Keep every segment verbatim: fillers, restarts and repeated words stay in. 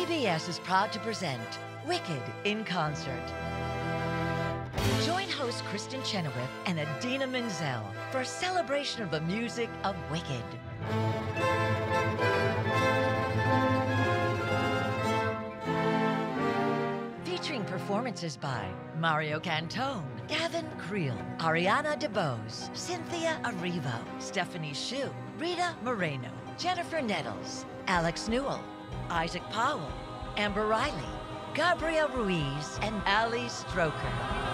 B S is proud to present Wicked in Concert. Join host Kristin Chenoweth and Idina Menzel for a celebration of the music of Wicked. Featuring performances by Mario Cantone, Gavin Creel, Ariana DeBose, Cynthia Erivo, Stephanie Hsu, Rita Moreno, Jennifer Nettles, Alex Newell, Isaac Powell, Amber Riley, Gabrielle Ruiz, and Ali Stroker.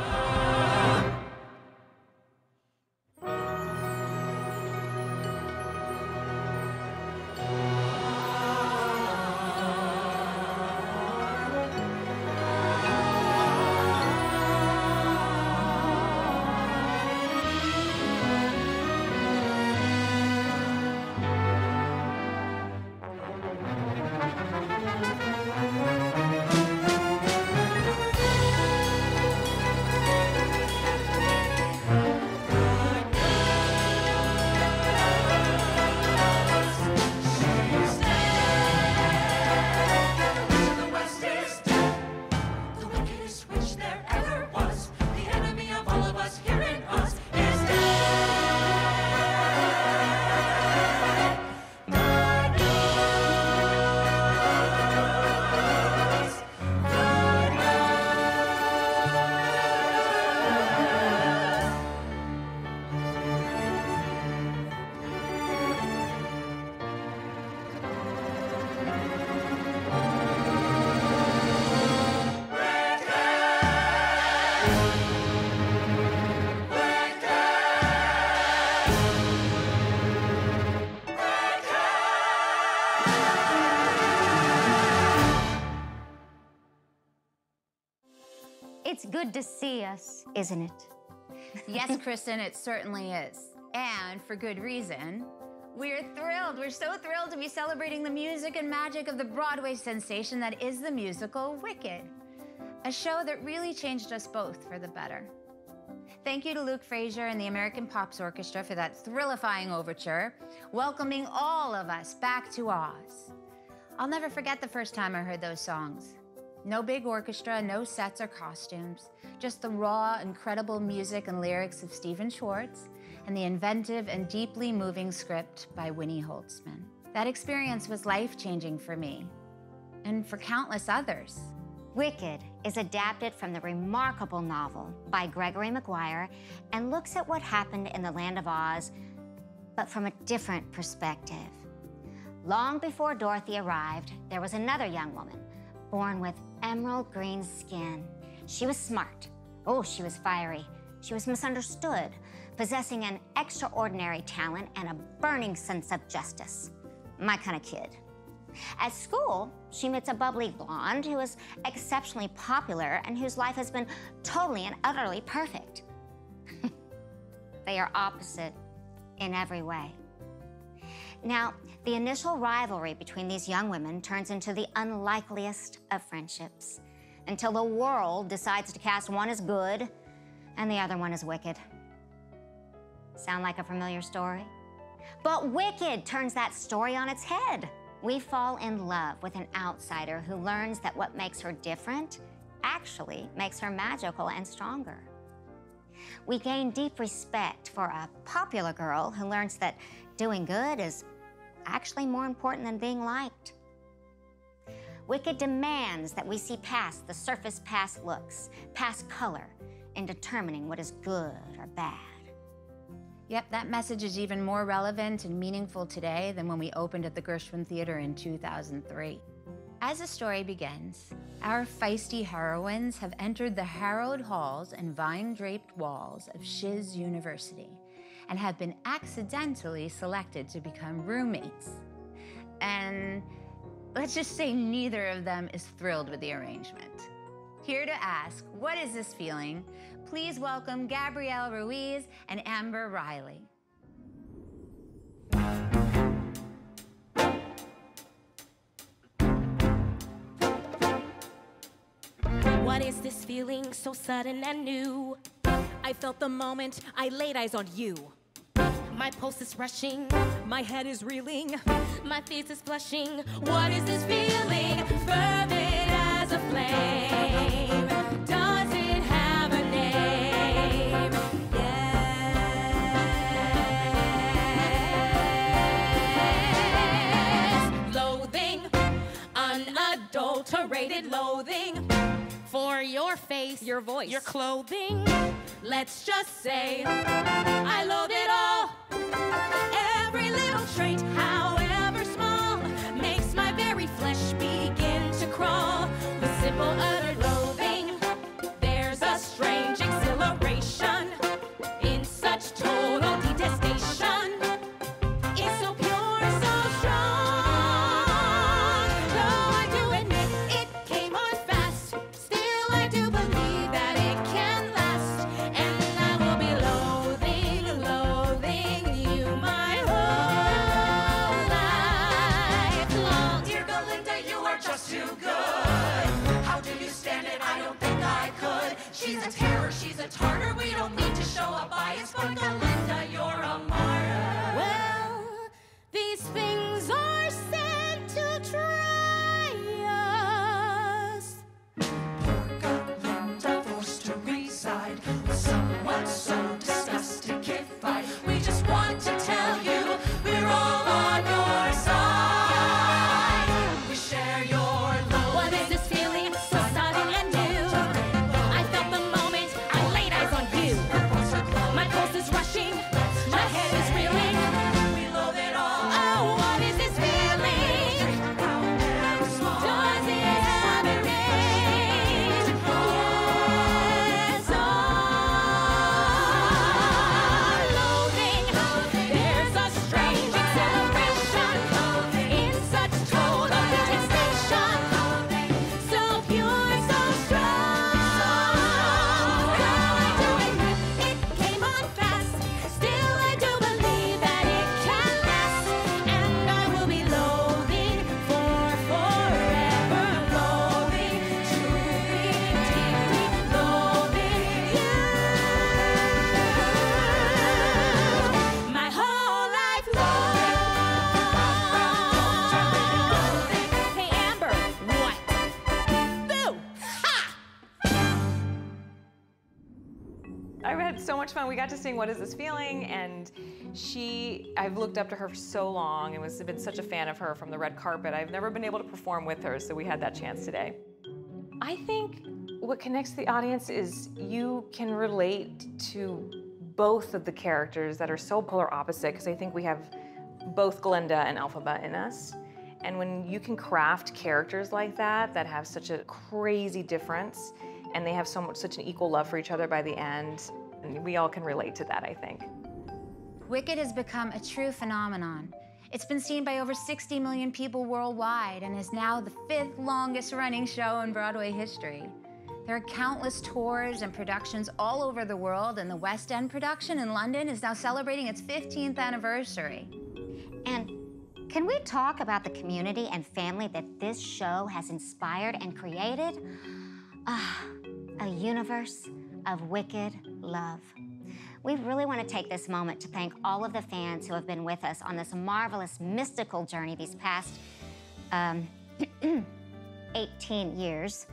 It's good to see us, isn't it? Yes, Kristin, it certainly is. And for good reason. We're thrilled. We're so thrilled to be celebrating the music and magic of the Broadway sensation that is the musical Wicked, a show that really changed us both for the better. Thank you to Luke Frazier and the American Pops Orchestra for that thrillifying overture, welcoming all of us back to Oz. I'll never forget the first time I heard those songs. No big orchestra, no sets or costumes, just the raw, incredible music and lyrics of Stephen Schwartz and the inventive and deeply moving script by Winnie Holtzman. That experience was life-changing for me and for countless others. Wicked is adapted from the remarkable novel by Gregory Maguire and looks at what happened in the Land of Oz, but from a different perspective. Long before Dorothy arrived, there was another young woman born with emerald green skin. She was smart. Oh, she was fiery. She was misunderstood, possessing an extraordinary talent and a burning sense of justice. My kind of kid. At school, she meets a bubbly blonde who is exceptionally popular and whose life has been totally and utterly perfect. They are opposite in every way. Now, the initial rivalry between these young women turns into the unlikeliest of friendships until the world decides to cast one as good and the other one as wicked. Sound like a familiar story? But Wicked turns that story on its head. We fall in love with an outsider who learns that what makes her different actually makes her magical and stronger. We gain deep respect for a popular girl who learns that doing good is actually more important than being liked. Wicked demands that we see past the surface past looks, past color, in determining what is good or bad. Yep, that message is even more relevant and meaningful today than when we opened at the Gershwin Theater in two thousand three. As the story begins, our feisty heroines have entered the hallowed halls and vine-draped walls of Shiz University and have been accidentally selected to become roommates. And let's just say neither of them is thrilled with the arrangement. Here to ask, what is this feeling? Please welcome Gabrielle Ruiz and Amber Riley. What is this feeling so sudden and new? I felt the moment I laid eyes on you. My pulse is rushing, my head is reeling, my face is flushing. What is this feeling? Fervent unadulterated loathing for your face, your voice, your clothing. Let's just say I loathe it all. Every little trait, however small, makes my very flesh begin to crawl. With simple utter loathing, there's a strange exhilaration in such total detestation. It's so pure, so strong. Though I do admit it came on fast, still I do believe that it can last. And I will be loathing, loathing you my whole life long. Dear Belinda, you are just too good. How do you stand it? I don't think I could. She's a terror, she's a tartar. We don't need to show a bias, but Belinda, you're a martyr. Well, these things are sent to try us. Belinda forced to reside with someone so disgusting-ified. We just want to tell you we're all on your side. We share your loathing. What is this feeling so sudden and new? I felt the moment I laid eyes on you. My pulse is rushing, my head is reeling. We loathe it all. Oh, what is this feeling? Round and small. Does it have a range? Yes, all loathing. There's a strange exhilaration in such total detestation. So pure, so strong. Though I do admit it came on fast, still I do believe that it can last. And I will be loathing for forever, loathing, truly, deeply loathing you. My whole life long. Hey, Amber, what? Boo! Ha! I had so much fun. We got to sing What Is This Feeling? And she, I've looked up to her for so long and was been such a fan of her from the red carpet. I've never been able to perform with her, so we had that chance today. I think what connects the audience is you can relate to both of the characters that are so polar opposite, because I think we have both Glenda and Elphaba in us. And when you can craft characters like that, that have such a crazy difference, and they have so much, such an equal love for each other by the end, and we all can relate to that, I think. Wicked has become a true phenomenon. It's been seen by over sixty million people worldwide and is now the fifth longest running show in Broadway history. There are countless tours and productions all over the world, and the West End production in London is now celebrating its fifteenth anniversary. And can we talk about the community and family that this show has inspired and created? Ah, a universe of wicked love. We really want to take this moment to thank all of the fans who have been with us on this marvelous mystical journey these past um, eighteen years.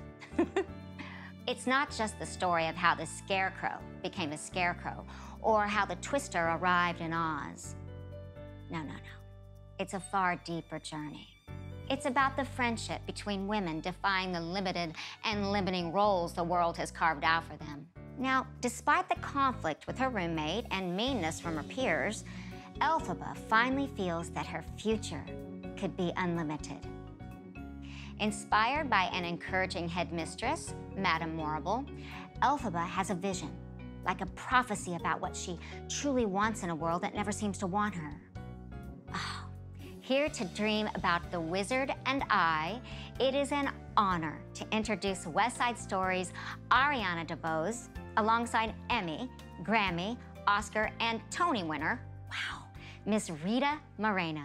It's not just the story of how the Scarecrow became a Scarecrow or how the Twister arrived in Oz. No, no, no. It's a far deeper journey. It's about the friendship between women defying the limited and limiting roles the world has carved out for them. Now, despite the conflict with her roommate and meanness from her peers, Elphaba finally feels that her future could be unlimited. Inspired by an encouraging headmistress, Madame Morrible, Elphaba has a vision, like a prophecy about what she truly wants in a world that never seems to want her. Oh, here to dream about The Wizard and I, it is an honor to introduce West Side Story's Ariana DeBose, alongside Emmy, Grammy, Oscar, and Tony winner, wow, Miss Rita Moreno.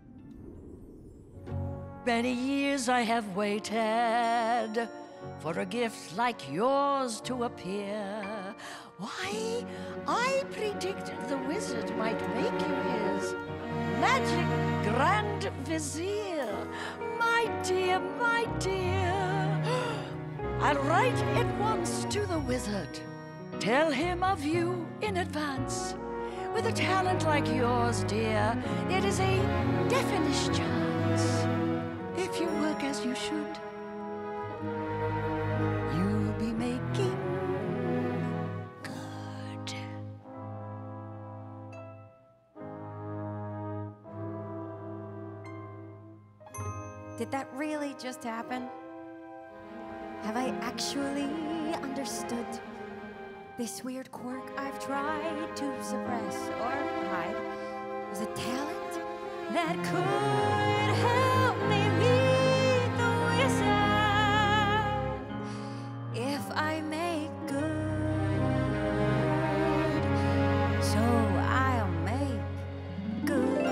Many years I have waited for a gift like yours to appear. Why, I predicted the wizard might make you his magic grand vizier. My dear, my dear, I'll write at once to the wizard. Tell him of you in advance. With a talent like yours, dear, there is a definite chance. If you would work as you should, you'll be making good. Did that really just happen? Have I actually understood this weird quirk I've tried to suppress or hide? Is a talent that could help me meet the wizard if I make good. So I'll make good.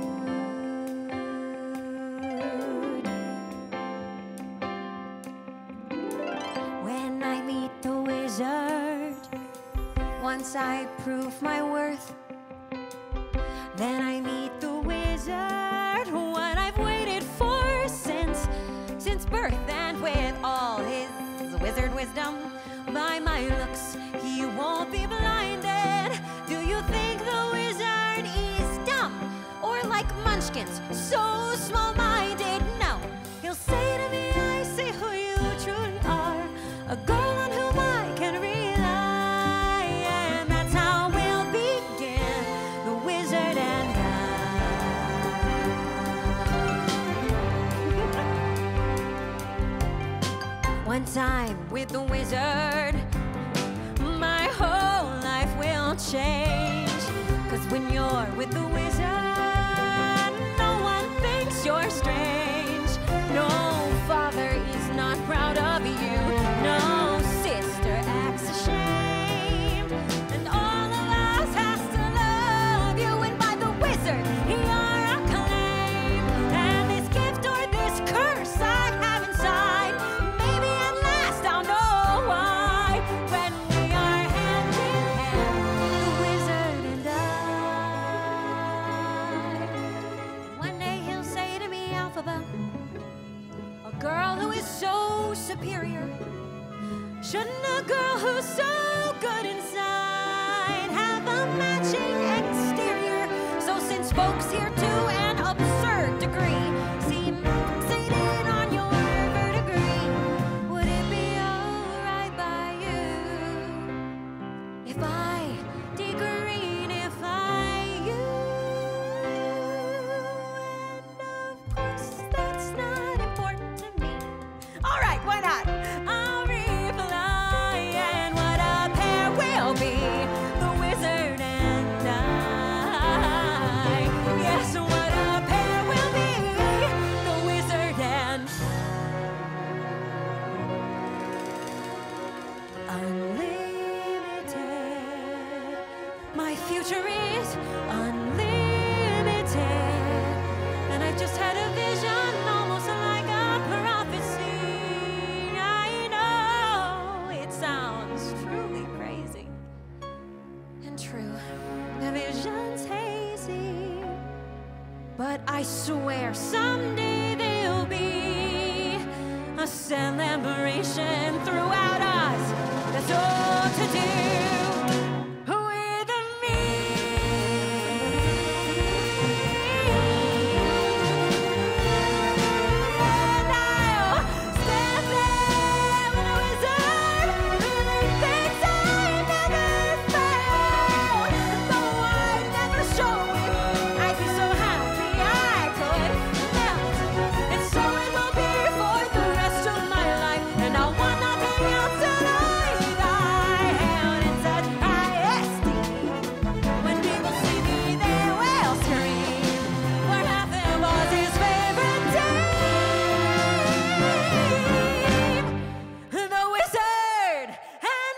When I meet the wizard, once I prove my worth, then I meet the wizard, what I've waited for since, since birth. And with all his wizard wisdom, by my looks, he won't be blinded. Do you think the wizard is dumb? Or like munchkins, so small-minded? No, he'll say to me, I see who you truly are, a girl on whom I can rely. And that's how we'll begin, the wizard and I. Once I'm with the wizard, my whole life will change. Cause when you're with the wizard, no one thinks you're strange. No father is not proud of you. No sister acts ashamed. And all of us has to love you. And by the wizard, you're acclaimed. And this gift or this curse I have inside, maybe at last I'll know why. When we are hand in hand, the wizard and I. One day he'll say to me, Alphaba, a girl who is so superior, shouldn't a girl who's so good inside have a matching exterior? So since folks here to an absurd degree seem fixated on your verdigris, would it be alright by you if I degreenify you? And of course that's not important to me. Alright, why not? I'll reply, and what a pair we'll be, the wizard and I. Yes, what a pair we'll be, the wizard and unlimited. My future is unlimited, and I just had a vision, almost like a prophecy. I know it sounds truly crazy and true. The vision's hazy, but I swear someday there'll be a celebration throughout us. That's all to do with me. And I'll stand there with a wizard who thinks I never fail. Though I'd never show it, I'd be so happy I could melt. And so it will be for the rest of my life, and I'll want nothing else tonight. I held in such high esteem. When people see me, they will scream. For half of Oz's favorite team, the wizard and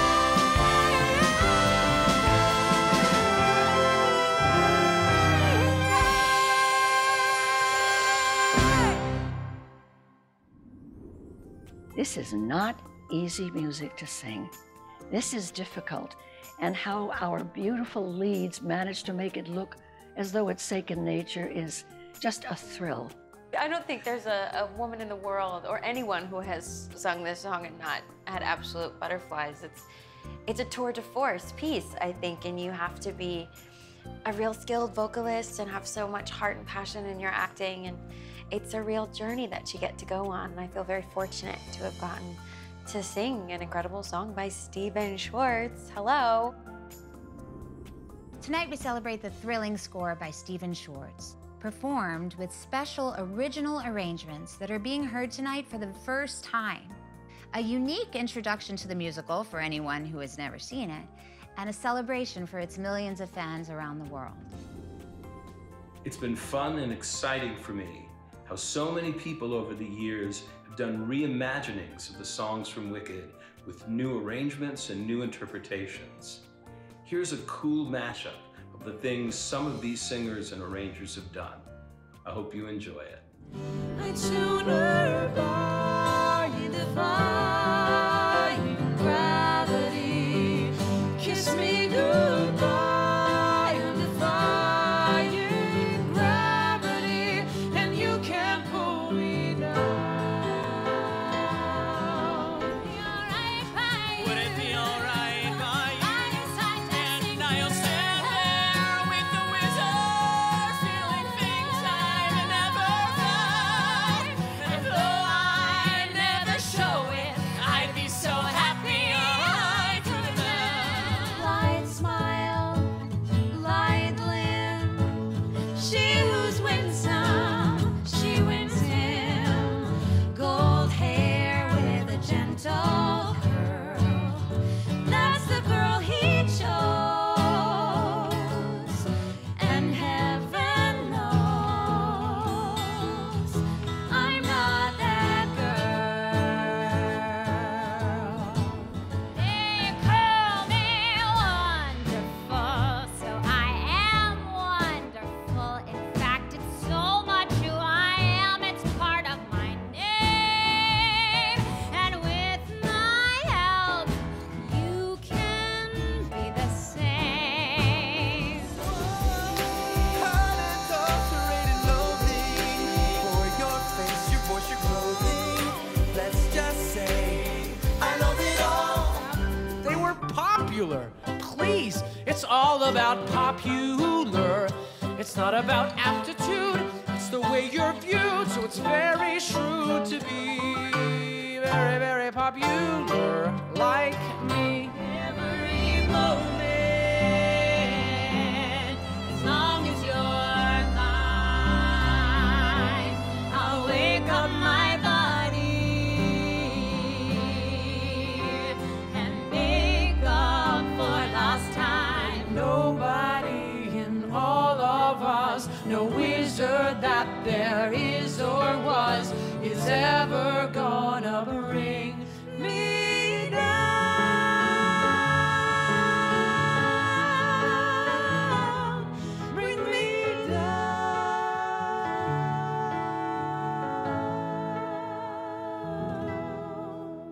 This is not easy music to sing. This is difficult, and how our beautiful leads manage to make it look as though it's second nature is just a thrill. I don't think there's a, a woman in the world or anyone who has sung this song and not had absolute butterflies. It's, it's a tour de force piece, I think, and you have to be a real skilled vocalist and have so much heart and passion in your acting, and it's a real journey that you get to go on. And I feel very fortunate to have gotten to sing an incredible song by Stephen Schwartz. Hello. Tonight we celebrate the thrilling score by Stephen Schwartz, performed with special original arrangements that are being heard tonight for the first time. A unique introduction to the musical for anyone who has never seen it, and a celebration for its millions of fans around the world. It's been fun and exciting for me how so many people over the years have done reimaginings of the songs from Wicked with new arrangements and new interpretations. Here's a cool mashup of the things some of these singers and arrangers have done. I hope you enjoy it. I tune her by defying gravity. Kiss me goodbye, I'm defying gravity, and you can't pull me down. Would it be alright by you? And I'll stand there with the wizard, feeling things I've never felt. And though I never show it, I'd be so happy I could have. Light smile, light limb. She who's winsome, she wins him. Gold hair with a gentle curl. That's the girl he chose. And heaven knows I'm not that girl. They call me wonderful, so I am wonderful. In fact, it's so much who I am, it's part of my name. And with my help, you can be the same. Unadulterated loathing for your face, your voice, your clothing. Let's just say I love it all. They were popular. Please, it's all about popular. It's not about aptitude, it's the way you're viewed. So it's very shrewd to be very, very popular, like me. Every moment, as long as you're kind, I'll wake up my body and make up for lost time. Nobody in all of us, no wizard that there is or was, is ever gonna bring me down. Bring me down.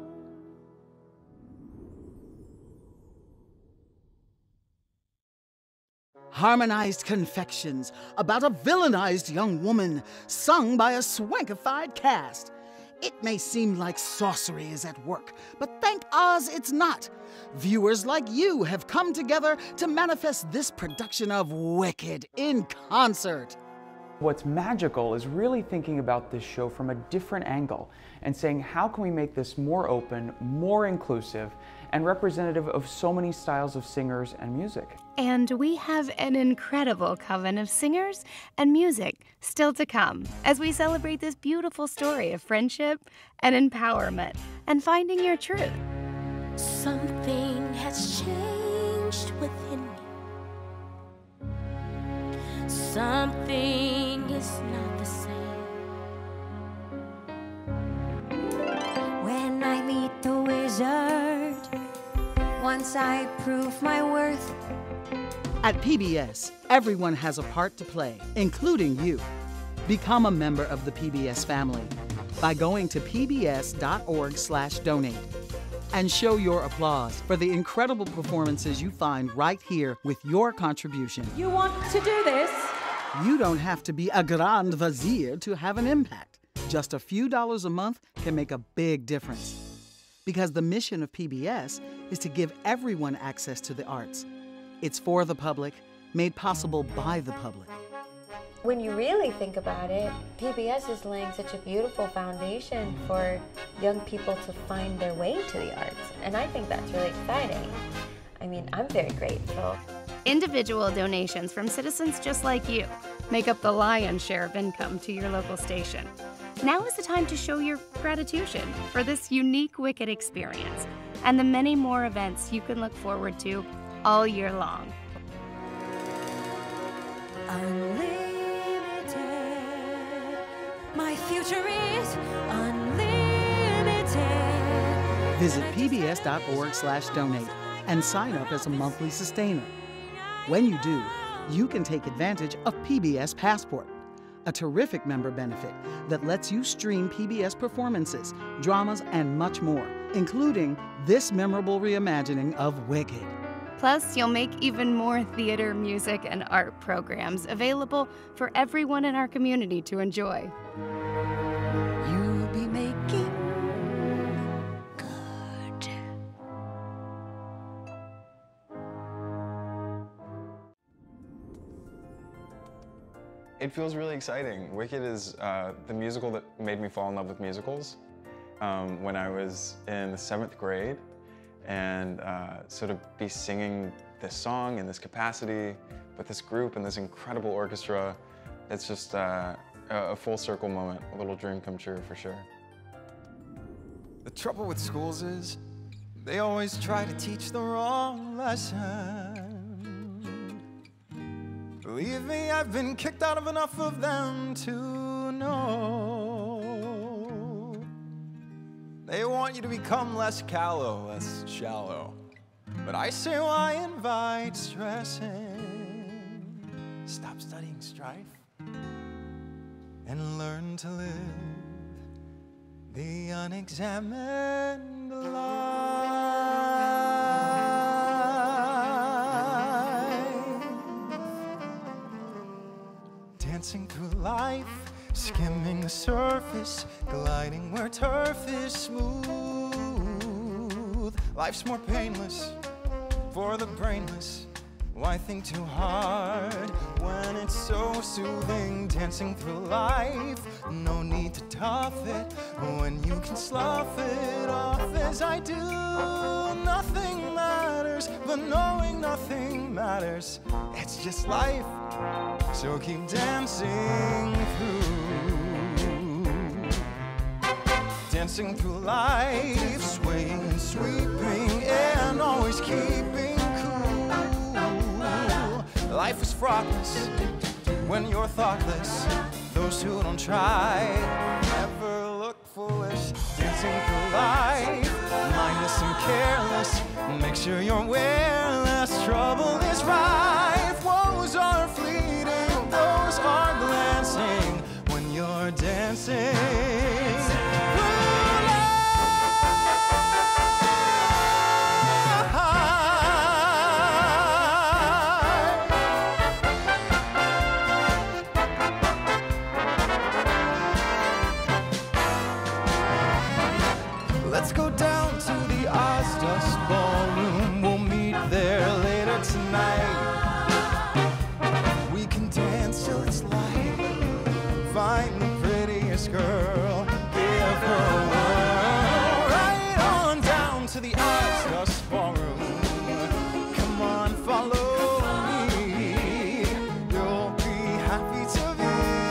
Harmonized confections about a villainized young woman, sung by a swankified cast. It may seem like sorcery is at work, but thank Oz it's not. Viewers like you have come together to manifest this production of Wicked in concert. What's magical is really thinking about this show from a different angle and saying, how can we make this more open, more inclusive, and representative of so many styles of singers and music? And we have an incredible coven of singers and music still to come as we celebrate this beautiful story of friendship and empowerment and finding your truth. Something has changed within me. Something is not the same. When I meet the wizard, once I prove my worth. At P B S, everyone has a part to play, including you. Become a member of the P B S family by going to p b s dot org slash donate and show your applause for the incredible performances you find right here with your contribution. You want to do this? You don't have to be a grand vizier to have an impact. Just a few dollars a month can make a big difference. Because the mission of P B S is to give everyone access to the arts. It's for the public, made possible by the public. When you really think about it, P B S is laying such a beautiful foundation for young people to find their way to the arts, and I think that's really exciting. I mean, I'm very grateful. Individual donations from citizens just like you make up the lion's share of income to your local station. Now is the time to show your gratitude for this unique Wicked experience and the many more events you can look forward to all year long. Unlimited. My future is unlimited. Visit P B S dot org slash donate and sign up as a monthly sustainer. When you do, you can take advantage of P B S Passport, a terrific member benefit that lets you stream P B S performances, dramas, and much more, including this memorable reimagining of Wicked. Plus, you'll make even more theater, music, and art programs available for everyone in our community to enjoy. You'll be making good. It feels really exciting. Wicked is uh, the musical that made me fall in love with musicals um, when I was in the seventh grade. And uh, so to be singing this song in this capacity with this group and this incredible orchestra, it's just uh, a full circle moment, a little dream come true for sure. The trouble with schools is they always try to teach the wrong lesson. Believe me, I've been kicked out of enough of them to know. They want you to become less callow, less shallow. But I say, why invite stressing? Stop studying strife and learn to live the unexamined life. Dancing through life, skimming the surface, gliding where turf is smooth. Life's more painless for the brainless. Why think too hard when it's so soothing? Dancing through life, no need to tough it when you can slough it off as I do. Nothing matters, but knowing nothing matters. It's just life, so keep dancing through. Dancing through life, swaying and sweeping and always keeping cool. Life is fraughtless when you're thoughtless. Those who don't try never look foolish. Dancing through life, mindless and careless. Make sure you're aware less trouble is rife. Woes are fleeting, those are glancing when you're dancing. Let's go down to the Ozdust Ballroom. We'll meet there later tonight. We can dance till it's light. Find the prettiest girl, give her a whirl. Right on down to the Ozdust Ballroom. Come on, follow me. You'll be happy to be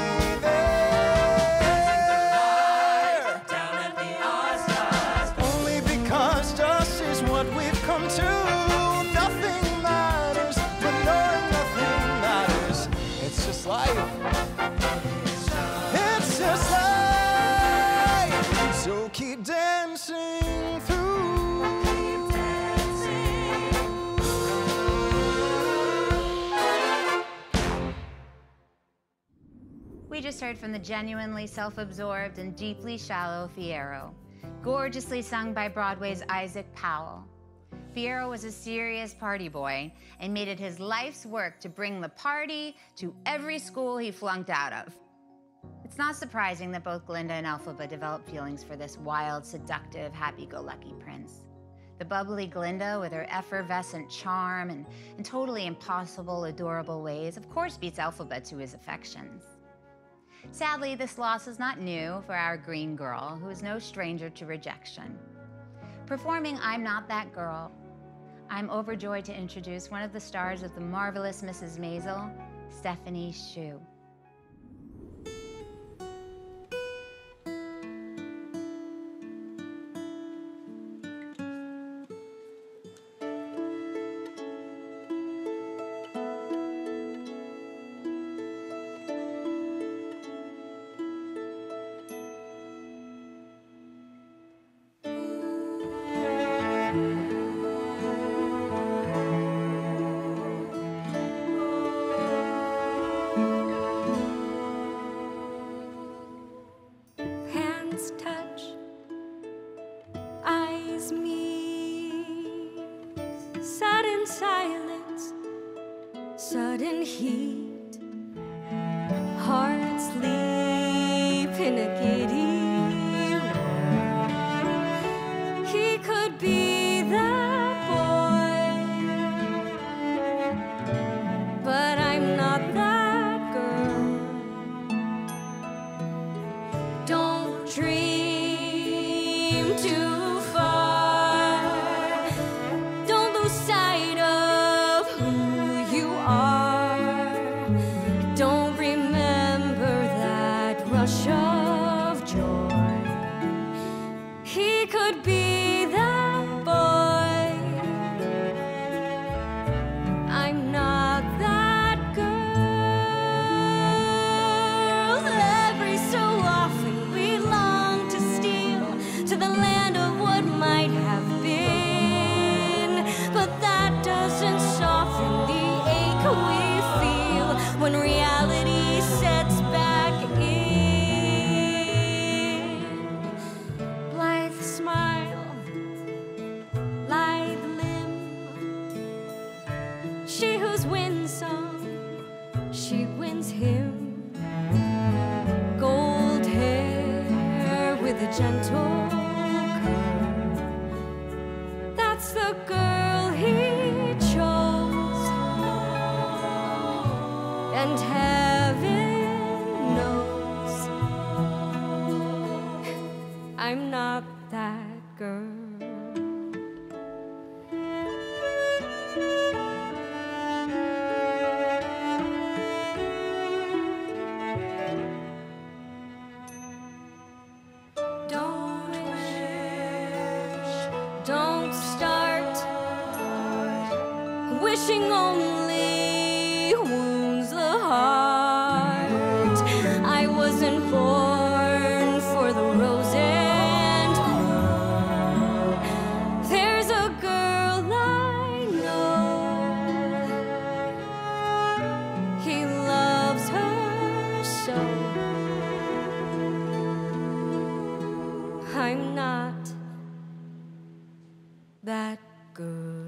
come to. Nothing matters, but knowing nothing matters. It's just life. It's just life. So keep dancing through. Keep dancing. We just heard from the genuinely self-absorbed and deeply shallow Fiyero, gorgeously sung by Broadway's Isaac Powell. Fiyero was a serious party boy and made it his life's work to bring the party to every school he flunked out of. It's not surprising that both Glinda and Elphaba developed feelings for this wild, seductive, happy-go-lucky prince. The bubbly Glinda, with her effervescent charm and, and totally impossible, adorable ways, of course beats Elphaba to his affections. Sadly, this loss is not new for our green girl, who is no stranger to rejection. Performing I'm Not That Girl, I'm overjoyed to introduce one of the stars of The Marvelous Missus Menzel, Stephanie Hsu. Sudden heat, hearts leap in a giddy roar. He could be that boy, but I'm not that girl. Don't dream too far. Don't lose sight of who you are. Don't remember that rush of joy. He could be that boy. I'm not that girl. Every so often we long to steal to the land of what might have been, but that doesn't soften the ache we feel when reality sets back in. Blithe smile, lithe limb, she who's winsome, she wins him. Gold hair with a gentle curl, that's the girl he chose. And heaven knows I'm not that girl. Don't wish, don't start wishing only wounds the heart. I wasn't born for the rose and blue. There's a girl I know, he loves her so. I'm not that girl.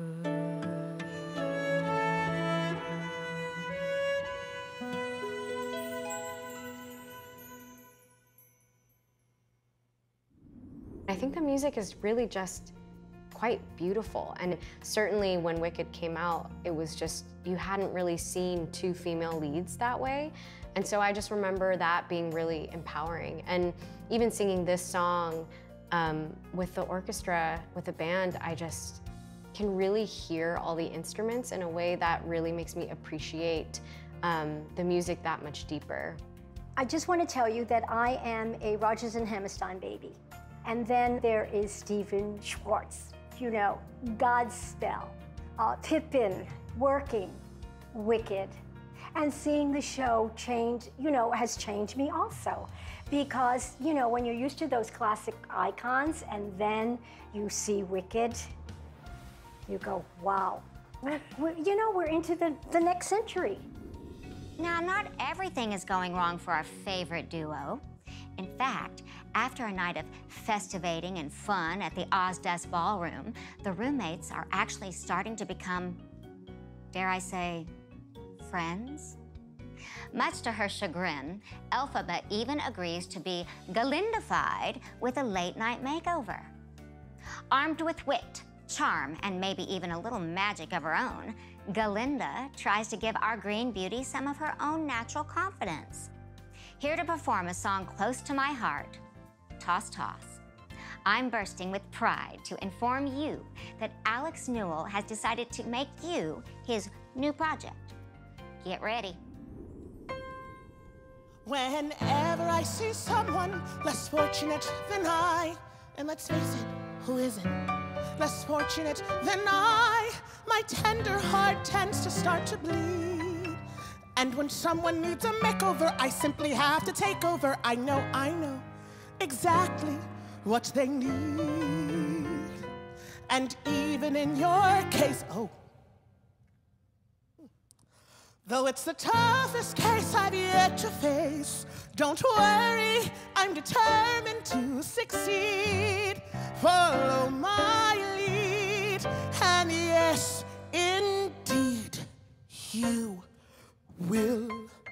I think the music is really just quite beautiful, and certainly when Wicked came out, it was just, you hadn't really seen two female leads that way, and so I just remember that being really empowering. And even singing this song um, with the orchestra, with the band, I just can really hear all the instruments in a way that really makes me appreciate um, the music that much deeper. I just want to tell you that I am a Rodgers and Hammerstein baby. And then there is Stephen Schwartz, you know, Godspell, uh, Pippin, Working, Wicked. And seeing the show change, you know, has changed me also. Because, you know, when you're used to those classic icons and then you see Wicked, you go, wow. We're, we're, you know, we're into the, the next century. Now, not everything is going wrong for our favorite duo. In fact, after a night of festivating and fun at the Ozdust Ballroom, the roommates are actually starting to become, dare I say, friends? Much to her chagrin, Elphaba even agrees to be Galindified with a late-night makeover. Armed with wit, charm, and maybe even a little magic of her own, Galinda tries to give our green beauty some of her own natural confidence. Here to perform a song close to my heart, Toss Toss. I'm bursting with pride to inform you that Alex Newell has decided to make you his new project. Get ready. Whenever I see someone less fortunate than I, and let's face it, who isn't less fortunate than I, my tender heart tends to start to bleed. And when someone needs a makeover, I simply have to take over. I know, I know exactly what they need. And even in your case, oh, though it's the toughest case I've yet to face, don't worry, I'm determined to succeed. Follow my lead, and yes, indeed, you will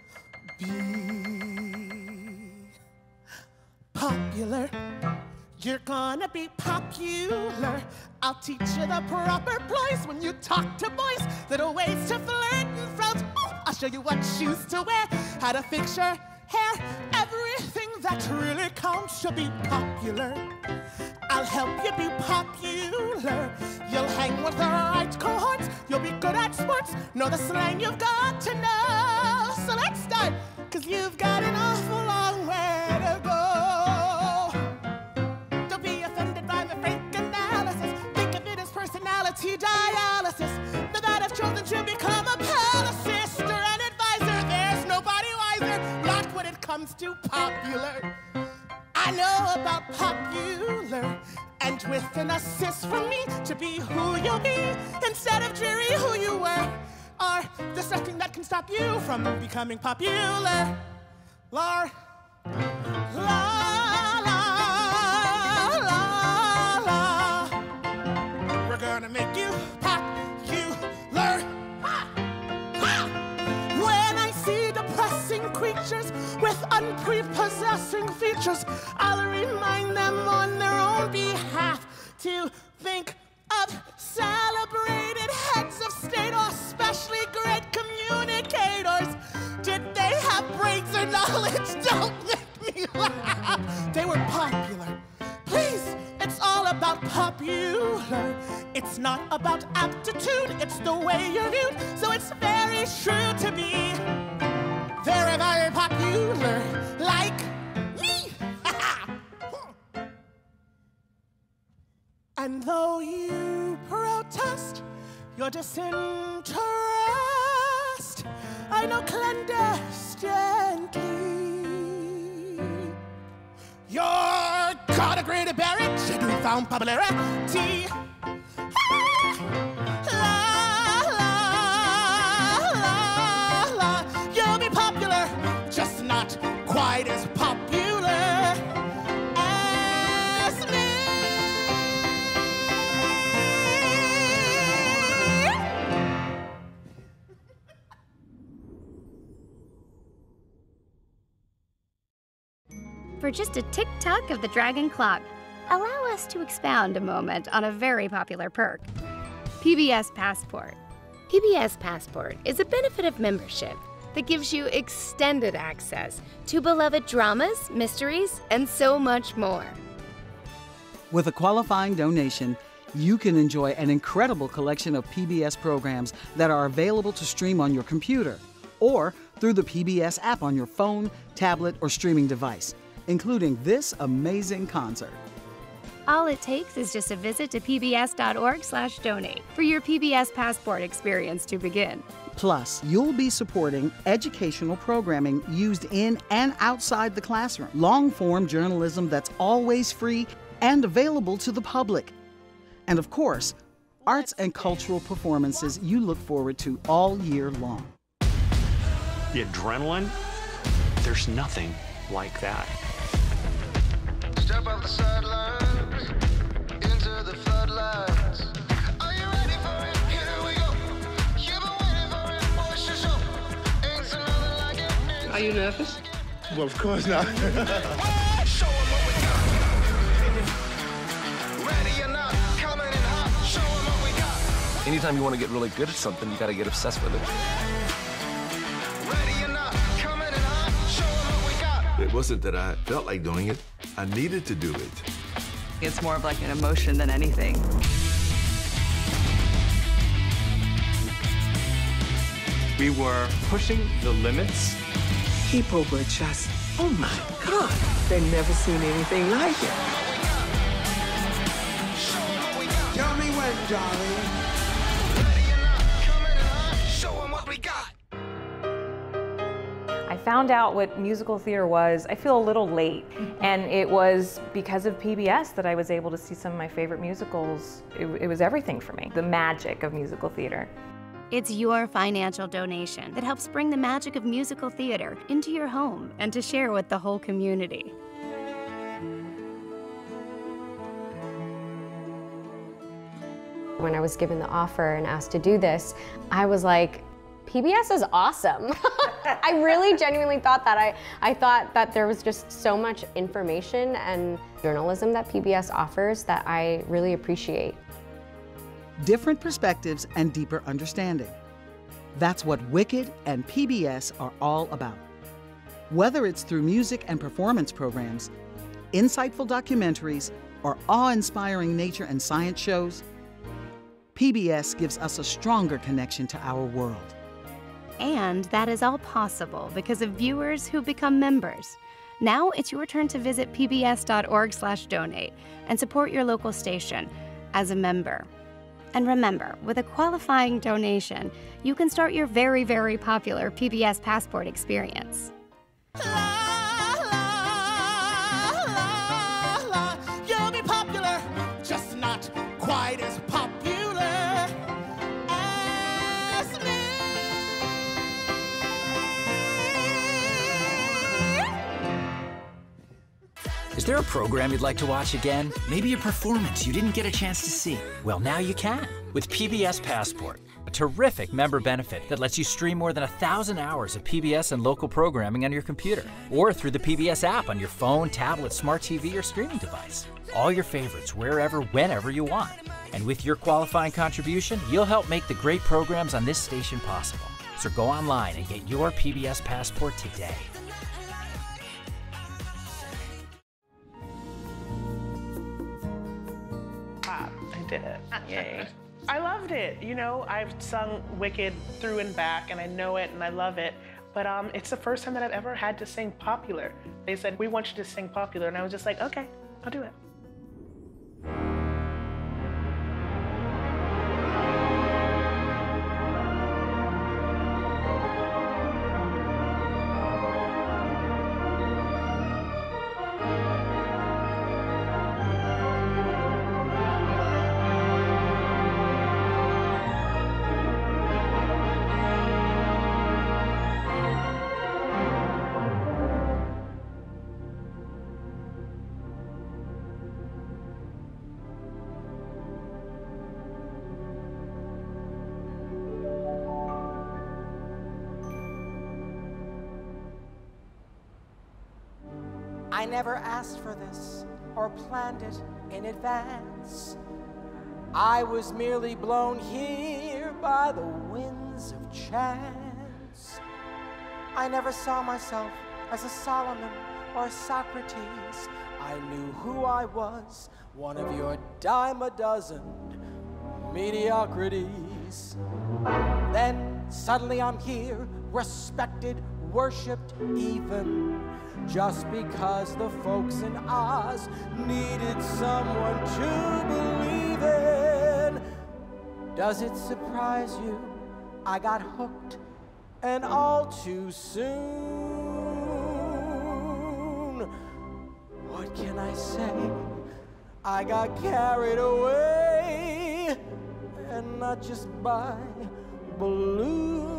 be popular. You're gonna be popular. I'll teach you the proper ploys when you talk to boys, little ways to flirt and flout. I'll show you what shoes to wear, how to fix your hair, everything that really counts to be popular. I'll help you be popular. You'll hang with the right cohorts. You'll be good at sports. Know the slang you've got to know. So let's start, cause you've got an awful long way to go. Don't be offended by the fake analysis. Think of it as personality dialysis. Now that I've chosen to become a palace sister and advisor, there's nobody wiser, not when it comes to popular. I know about popular, and with an assist from me to be who you'll be instead of dreary who you were. Or there's nothing that can stop you from becoming popular. La, la, la, la, la. We're gonna make you popular. Ha! Ha! When I see depressing creatures with unprepossessing features, I'll remind them on their own behalf to think of celebrated heads of state or especially great communicators. Did they have brains or knowledge? Don't make me laugh. They were popular. Please, it's all about popular. It's not about aptitude, it's the way you're viewed. So it's very true to be very, very popular, like me. And though you protest your disinterest, I know clandestinely you're got a great barrage, you found popularity. Just not quite as popular as me. For just a tick-tock of the Dragon Clock, allow us to expound a moment on a very popular perk, P B S Passport. P B S Passport is a benefit of membership that gives you extended access to beloved dramas, mysteries, and so much more. With a qualifying donation, you can enjoy an incredible collection of P B S programs that are available to stream on your computer or through the P B S app on your phone, tablet, or streaming device, including this amazing concert. All it takes is just a visit to pbs.org slash donate for your P B S Passport experience to begin. Plus, you'll be supporting educational programming used in and outside the classroom, long-form journalism that's always free and available to the public. And of course, arts and cultural performances you look forward to all year long. The adrenaline, there's nothing like that. Step off the sidelines into the floodlights. Are you ready for it? Here we go. You've been waiting for it, boy, show, show. Ain't so nothing like it. Are you nervous? Well, of course not. Show 'em what we got. Ready or not, coming in hot. Show Anytime you want to get really good at something, you got to get obsessed with it. It wasn't that I felt like doing it. I needed to do it. It's more of like an emotion than anything. We were pushing the limits. People were just, oh my God, they'd never seen anything like it. Tell me when, darling. I found out what musical theater was, I feel a little late, and it was because of P B S that I was able to see some of my favorite musicals. It, it was everything for me, the magic of musical theater. It's your financial donation that helps bring the magic of musical theater into your home and to share with the whole community. When I was given the offer and asked to do this, I was like, P B S is awesome. I really genuinely thought that. I, I thought that there was just so much information and journalism that P B S offers that I really appreciate. Different perspectives and deeper understanding. That's what Wicked and P B S are all about. Whether it's through music and performance programs, insightful documentaries, or awe-inspiring nature and science shows, P B S gives us a stronger connection to our world. And that is all possible because of viewers who become members. Now it's your turn to visit P B S dot org slash donate and support your local station as a member. And remember, with a qualifying donation, you can start your very, very popular P B S Passport experience. You'll be popular, just not quite as popular as me. Is there a program you'd like to watch again? Maybe a performance you didn't get a chance to see? Well, now you can with P B S Passport, a terrific member benefit that lets you stream more than a thousand hours of P B S and local programming on your computer or through the P B S app on your phone, tablet, smart T V, or streaming device. All your favorites wherever, whenever you want. And with your qualifying contribution, you'll help make the great programs on this station possible. So go online and get your P B S Passport today. I did it. Yay. I loved it. You know, I've sung Wicked through and back, and I know it, and I love it. But um, it's the first time that I've ever had to sing popular. They said, we want you to sing popular, and I was just like, okay, I'll do it. I never asked for this or planned it in advance. I was merely blown here by the winds of chance. I never saw myself as a Solomon or a Socrates. I knew who I was, one of your dime a dozen mediocrities. Then suddenly I'm here, respected, worshipped even, just because the folks in Oz needed someone to believe in. Does it surprise you I got hooked, and all too soon? What can I say? I got carried away, and not just by balloon.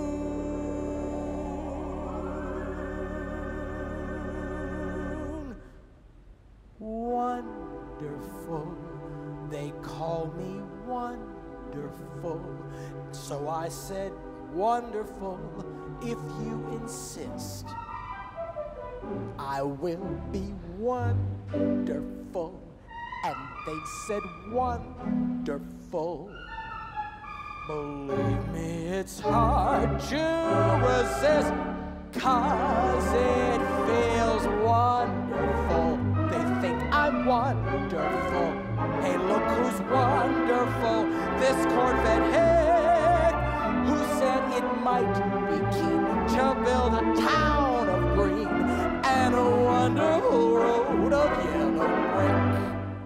Wonderful, they call me wonderful. So I said, wonderful, if you insist. I will be wonderful. And they said, wonderful. Believe me, it's hard to resist, 'cause it feels wonderful. They think I'm wonderful. Hey, look who's wonderful. This Corvette hick, who said it might be keen to build a town of green and a wonderful road of yellow brick.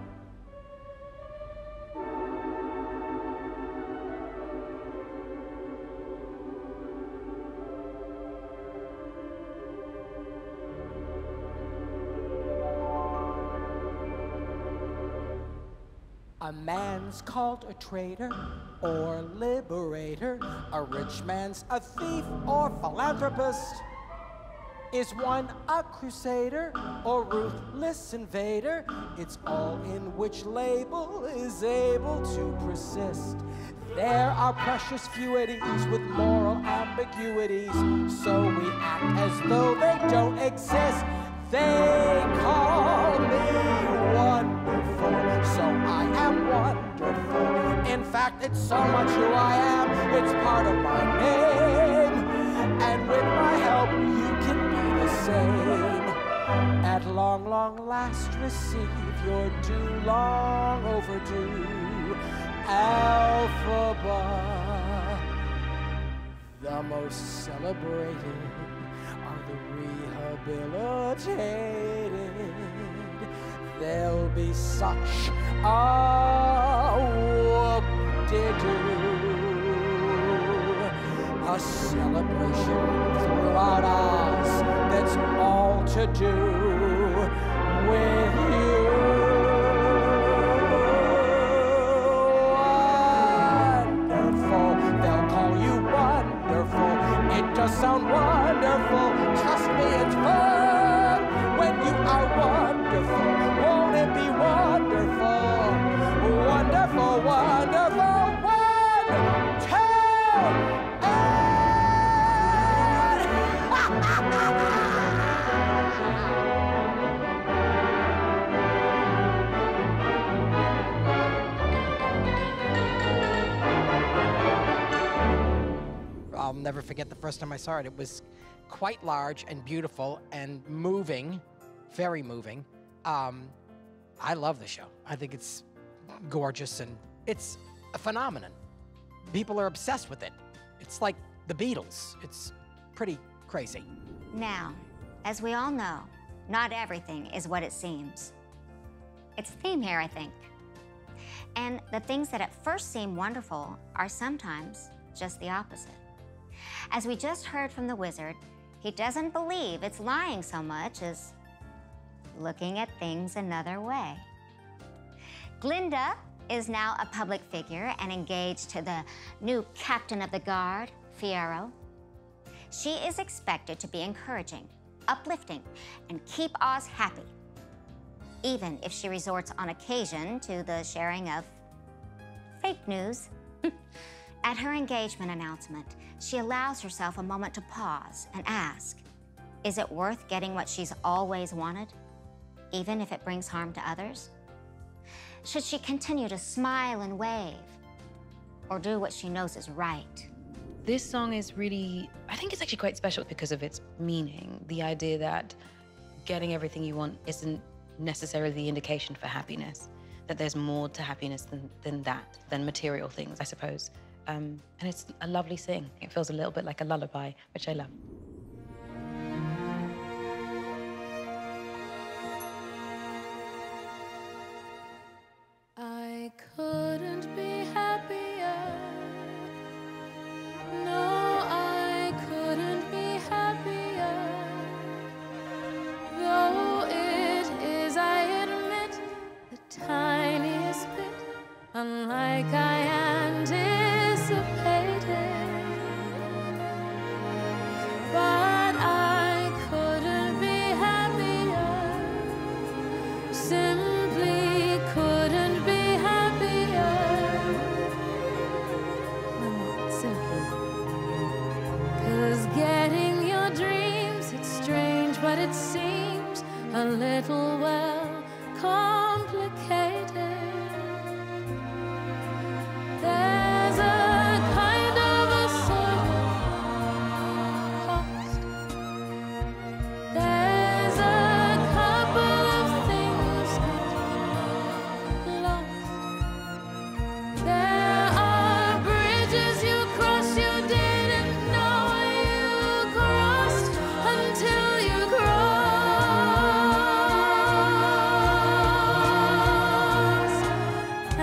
A man's called a traitor or liberator. A rich man's a thief or philanthropist. Is one a crusader or ruthless invader? It's all in which label is able to persist. There are precious feudities with moral ambiguities, so we act as though they don't exist. They call me wonderful, so I am wonderful. In fact, it's so much who I am, it's part of my name. And with my help, you can be the same. At long, long last, receive your due, long overdue Alphaba. The most celebrated are the rehabilitated. There'll be such a whoop-de-doo, a celebration throughout Oz that's all to do with you. Wonderful, they'll call you wonderful. It does sound wonderful, trust me, it's fun when you are wonderful. Won't it be wonderful? Wonderful, wonderful, one, two, I'll never forget the first time I saw it. It was quite large and beautiful and moving, very moving. Um, I love the show. I think it's gorgeous and it's a phenomenon. People are obsessed with it. It's like the Beatles. It's pretty crazy. Now, as we all know, not everything is what it seems. It's a theme here, I think. And the things that at first seem wonderful are sometimes just the opposite. As we just heard from the wizard, he doesn't believe it's lying so much as looking at things another way. Glinda is now a public figure and engaged to the new captain of the guard, Fiyero. She is expected to be encouraging, uplifting, and keep Oz happy, even if she resorts on occasion to the sharing of fake news. At her engagement announcement, she allows herself a moment to pause and ask, is it worth getting what she's always wanted, even if it brings harm to others? Should she continue to smile and wave, or do what she knows is right? This song is really, I think it's actually quite special because of its meaning. The idea that getting everything you want isn't necessarily the indication for happiness, that there's more to happiness than, than that, than material things, I suppose. Um, and it's a lovely sing. It feels a little bit like a lullaby, which I love. I couldn't be happier. No, I couldn't be happier. Though it is, I admit, the tiniest bit unlike I anticipated. But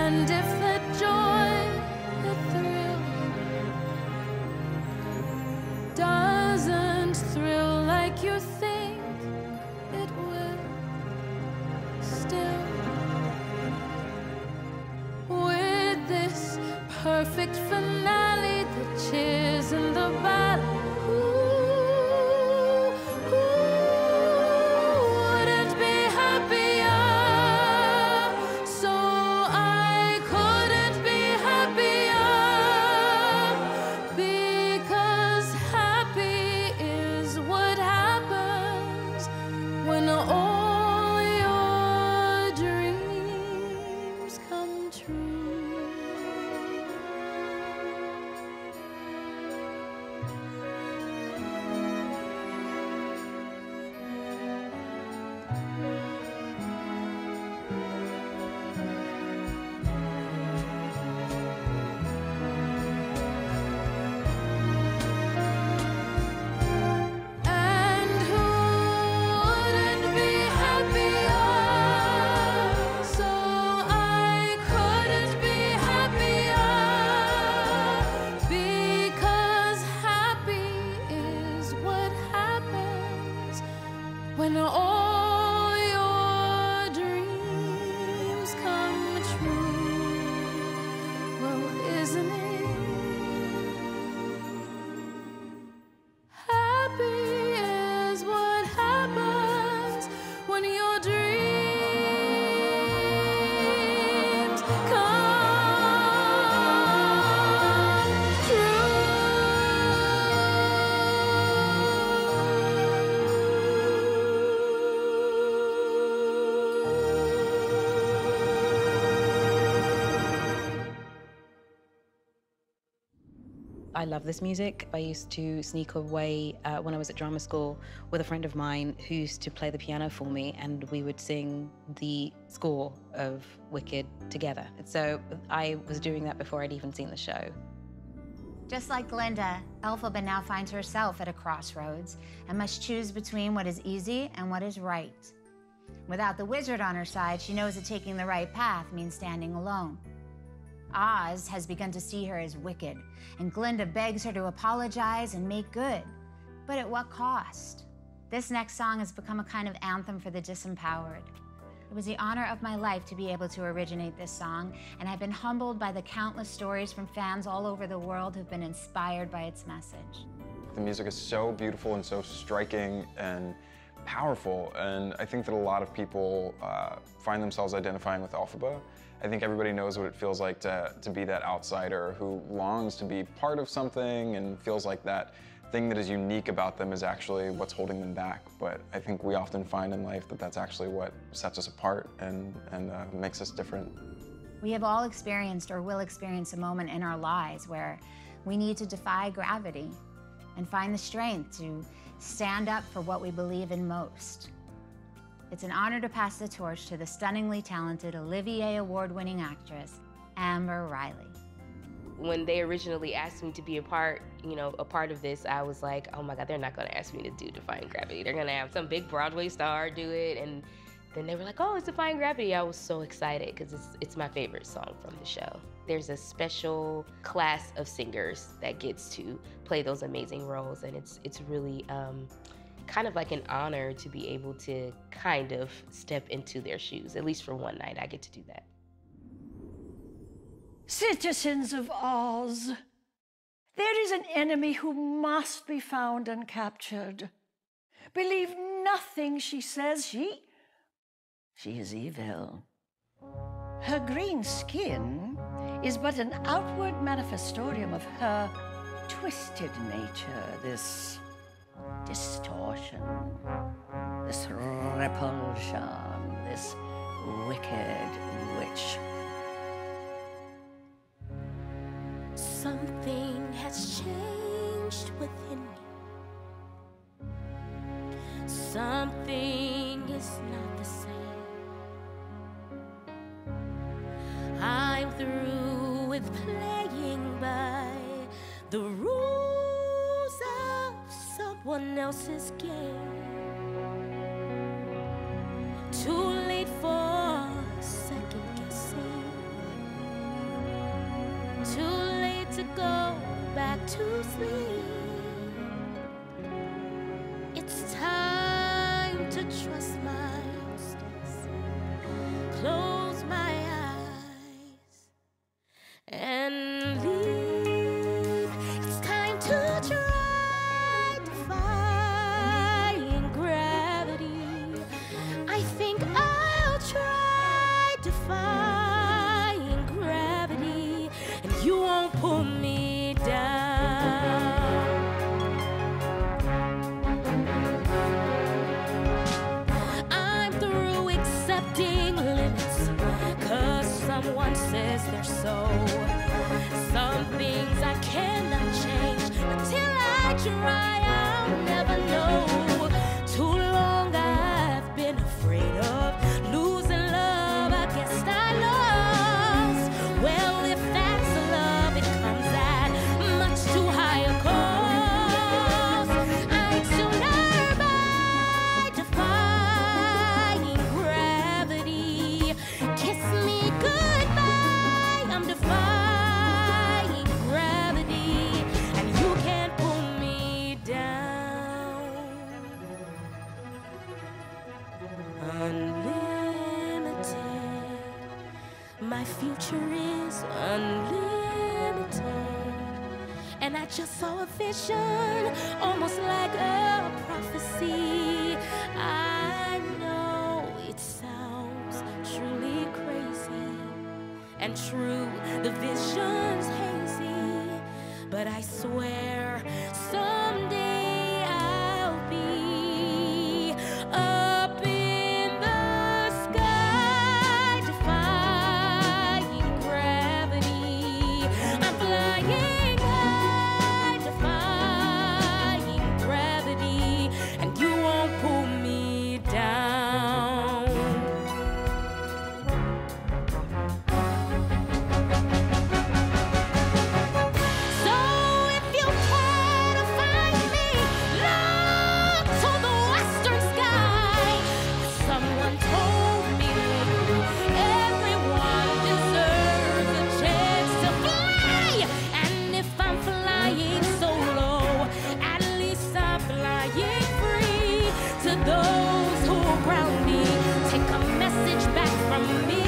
And if the joy, the thrill, doesn't thrill like you think it will, still, with this perfect finale, the cheers and the battle, who, who wouldn't be happier? So I couldn't be happier, because happy is what happens when all your dreams come true. And who wouldn't be happier? So I couldn't be happier, because happy is what happens when all your dreams come true. Well, isn't it? Happy is what happens when your dreams come true. I love this music. I used to sneak away uh, when I was at drama school with a friend of mine who used to play the piano for me, and we would sing the score of Wicked together. So I was doing that before I'd even seen the show. Just like Glinda, Elphaba now finds herself at a crossroads and must choose between what is easy and what is right. Without the wizard on her side, she knows that taking the right path means standing alone. Oz has begun to see her as wicked, and Glinda begs her to apologize and make good. But at what cost? This next song has become a kind of anthem for the disempowered. It was the honor of my life to be able to originate this song, and I've been humbled by the countless stories from fans all over the world who've been inspired by its message. The music is so beautiful and so striking and powerful, and I think that a lot of people uh, find themselves identifying with Elphaba. I think everybody knows what it feels like to, to be that outsider who longs to be part of something and feels like that thing that is unique about them is actually what's holding them back. But I think we often find in life that that's actually what sets us apart and, and uh, makes us different. We have all experienced or will experience a moment in our lives where we need to defy gravity and find the strength to stand up for what we believe in most. It's an honor to pass the torch to the stunningly talented Olivier Award-winning actress, Amber Riley. When they originally asked me to be a part, you know, a part of this, I was like, oh my God, they're not gonna ask me to do Defying Gravity. They're gonna have some big Broadway star do it. And then they were like, oh, it's Defying Gravity. I was so excited because it's, it's my favorite song from the show. There's a special class of singers that gets to play those amazing roles, and it's, it's really, um, kind of like an honor to be able to kind of step into their shoes. At least for one night, I get to do that. Citizens of Oz, there is an enemy who must be found and captured. Believe nothing she says. She, she is evil. Her green skin is but an outward manifestorium of her twisted nature, this distortion, this repulsion, this wicked witch. Something has changed within me. Something is not the same. I'm through with playing by the rules of someone else's game. Too late for second guessing. go back to sleep. It's time to trust my instincts, close my eyes, and leave. It's time to try defying gravity. I think I'll try defying gravity, and you won't pull me down. I'm through accepting limits, 'cause someone says they're so. Some things I cannot change. Until I try, I'll never know. Too long I've been afraid of losing love. I guess I lost. Well, if that's love, it comes at much too high a cost. I'd sooner by defying gravity. Kiss me goodbye. I'm defying gravity, and you can't pull me down. Unlimited. My future is unlimited. And I just saw a vision, almost like a prophecy. I know it sounds truly crazy and true, the vision's hazy, but I swear someday I'll be up in the sky, defying gravity. I'm flying high, defying gravity, and you won't pull me down. So if you can't find me, look to the western sky. Someone told me lately, everyone deserves a chance to fly. And if I'm flying solo, at least I'm flying free. To those who ground me, take a message back from me.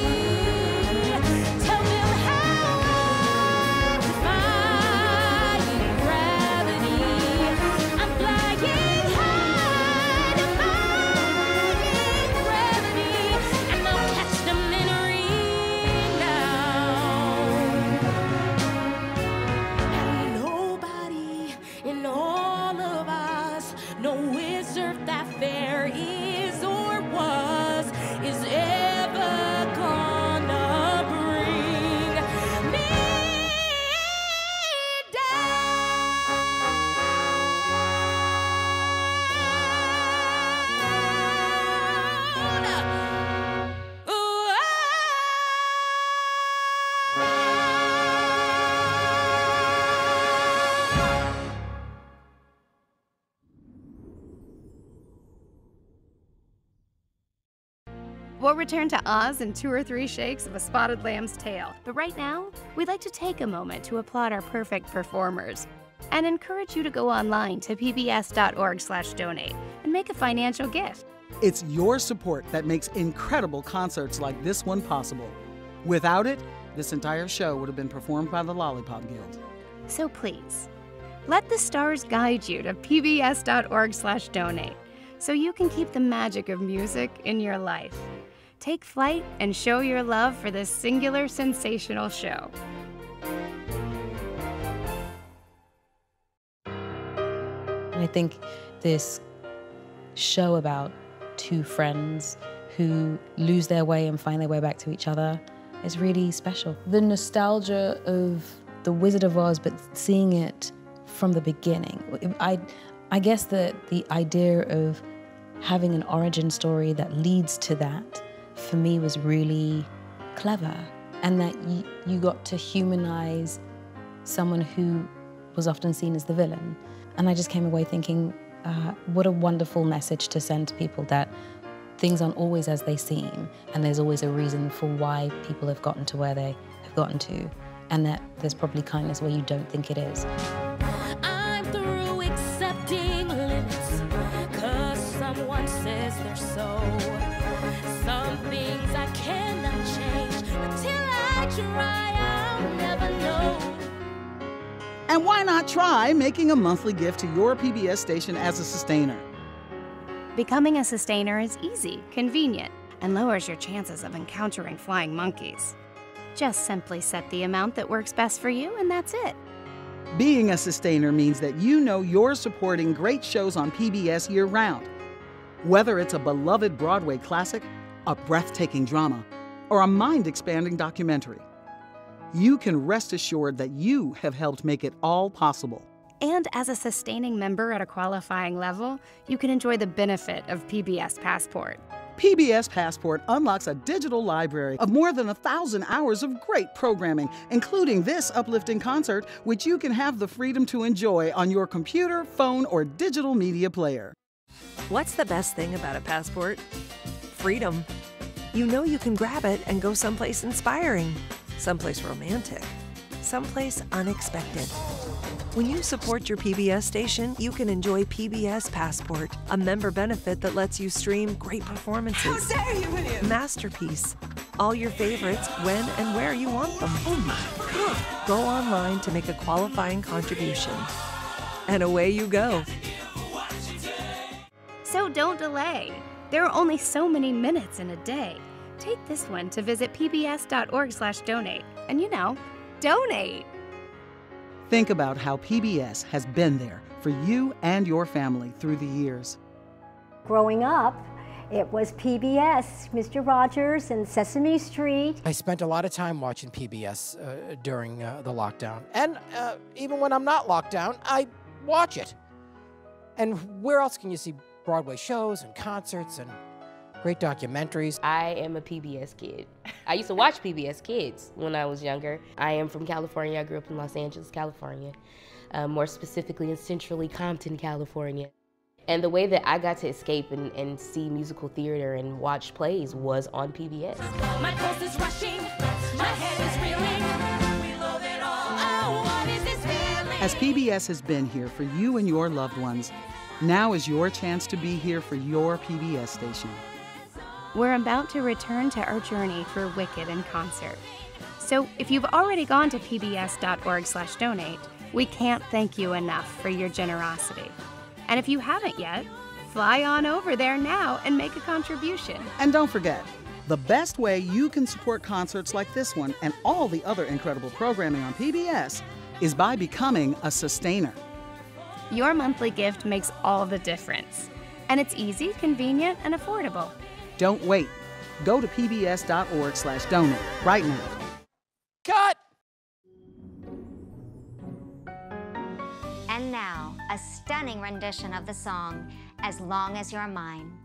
Tell them how I'm defying gravity. I'm flying high, defying gravity, and I'll catch them in a rebound. And nobody in all of us, no wizard that there is or was, is ever gonna bring me down. Ooh, We'll return to Oz in two or three shakes of a spotted lamb's tail. But right now, we'd like to take a moment to applaud our perfect performers and encourage you to go online to p b s dot org slash donate and make a financial gift. It's your support that makes incredible concerts like this one possible. Without it, this entire show would have been performed by the Lollipop Guild. So please, let the stars guide you to p b s dot org slash donate so you can keep the magic of music in your life. Take flight and show your love for this singular, sensational show. I think this show about two friends who lose their way and find their way back to each other is really special. The nostalgia of The Wizard of Oz, but seeing it from the beginning. I, I guess that the idea of having an origin story that leads to that, for me, was really clever. And that you, you got to humanize someone who was often seen as the villain. And I just came away thinking, uh, what a wonderful message to send to people, that things aren't always as they seem, and there's always a reason for why people have gotten to where they have gotten to. and that there's probably kindness where you don't think it is. I'm through accepting limits, 'cause someone says they're so. Some things I cannot change, but till I try, I'll never know. And why not try making a monthly gift to your P B S station as a sustainer? Becoming a sustainer is easy, convenient, and lowers your chances of encountering flying monkeys. Just simply set the amount that works best for you, and that's it. Being a sustainer means that you know you're supporting great shows on P B S year-round. Whether it's a beloved Broadway classic, a breathtaking drama, or a mind-expanding documentary, you can rest assured that you have helped make it all possible. And as a sustaining member at a qualifying level, you can enjoy the benefit of P B S Passport. P B S Passport unlocks a digital library of more than a thousand hours of great programming, including this uplifting concert, which you can have the freedom to enjoy on your computer, phone, or digital media player. What's the best thing about a passport? Freedom. You know you can grab it and go someplace inspiring, someplace romantic, someplace unexpected. When you support your P B S station, you can enjoy P B S Passport, a member benefit that lets you stream great performances. How dare you, William! Masterpiece. All your favorites when and where you want them. Oh my God! Go online to make a qualifying contribution. And away you go. So don't delay. There are only so many minutes in a day. Take this one to visit p b s dot org slash donate. And you know, donate. Think about how P B S has been there for you and your family through the years. Growing up, it was P B S, Mister Rogers and Sesame Street. I spent a lot of time watching P B S uh, during uh, the lockdown. And uh, even when I'm not locked down, I watch it. And where else can you see Broadway shows and concerts and great documentaries? I am a P B S kid. I used to watch P B S Kids when I was younger. I am from California. I grew up in Los Angeles, California, uh, more specifically in centrally Compton, California. And the way that I got to escape and, and see musical theater and watch plays was on P B S. My pulse is rushing, my head is reeling. We love it all. Oh, what is this feeling? As P B S has been here for you and your loved ones, now is your chance to be here for your P B S station. We're about to return to our journey through Wicked in concert. So if you've already gone to p b s dot org slash donate, we can't thank you enough for your generosity. And if you haven't yet, fly on over there now and make a contribution. And don't forget, the best way you can support concerts like this one and all the other incredible programming on P B S is by becoming a sustainer. Your monthly gift makes all the difference. And it's easy, convenient, and affordable. Don't wait. Go to p b s dot org slash donate right now. Cut! And now, a stunning rendition of the song, As Long as You're Mine.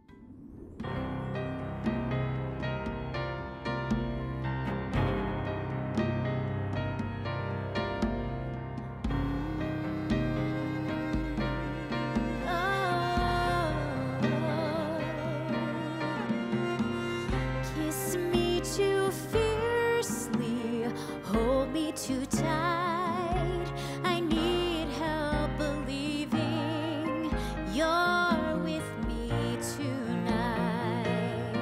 Kiss me too fiercely, hold me too tight. I need help believing you're with me tonight.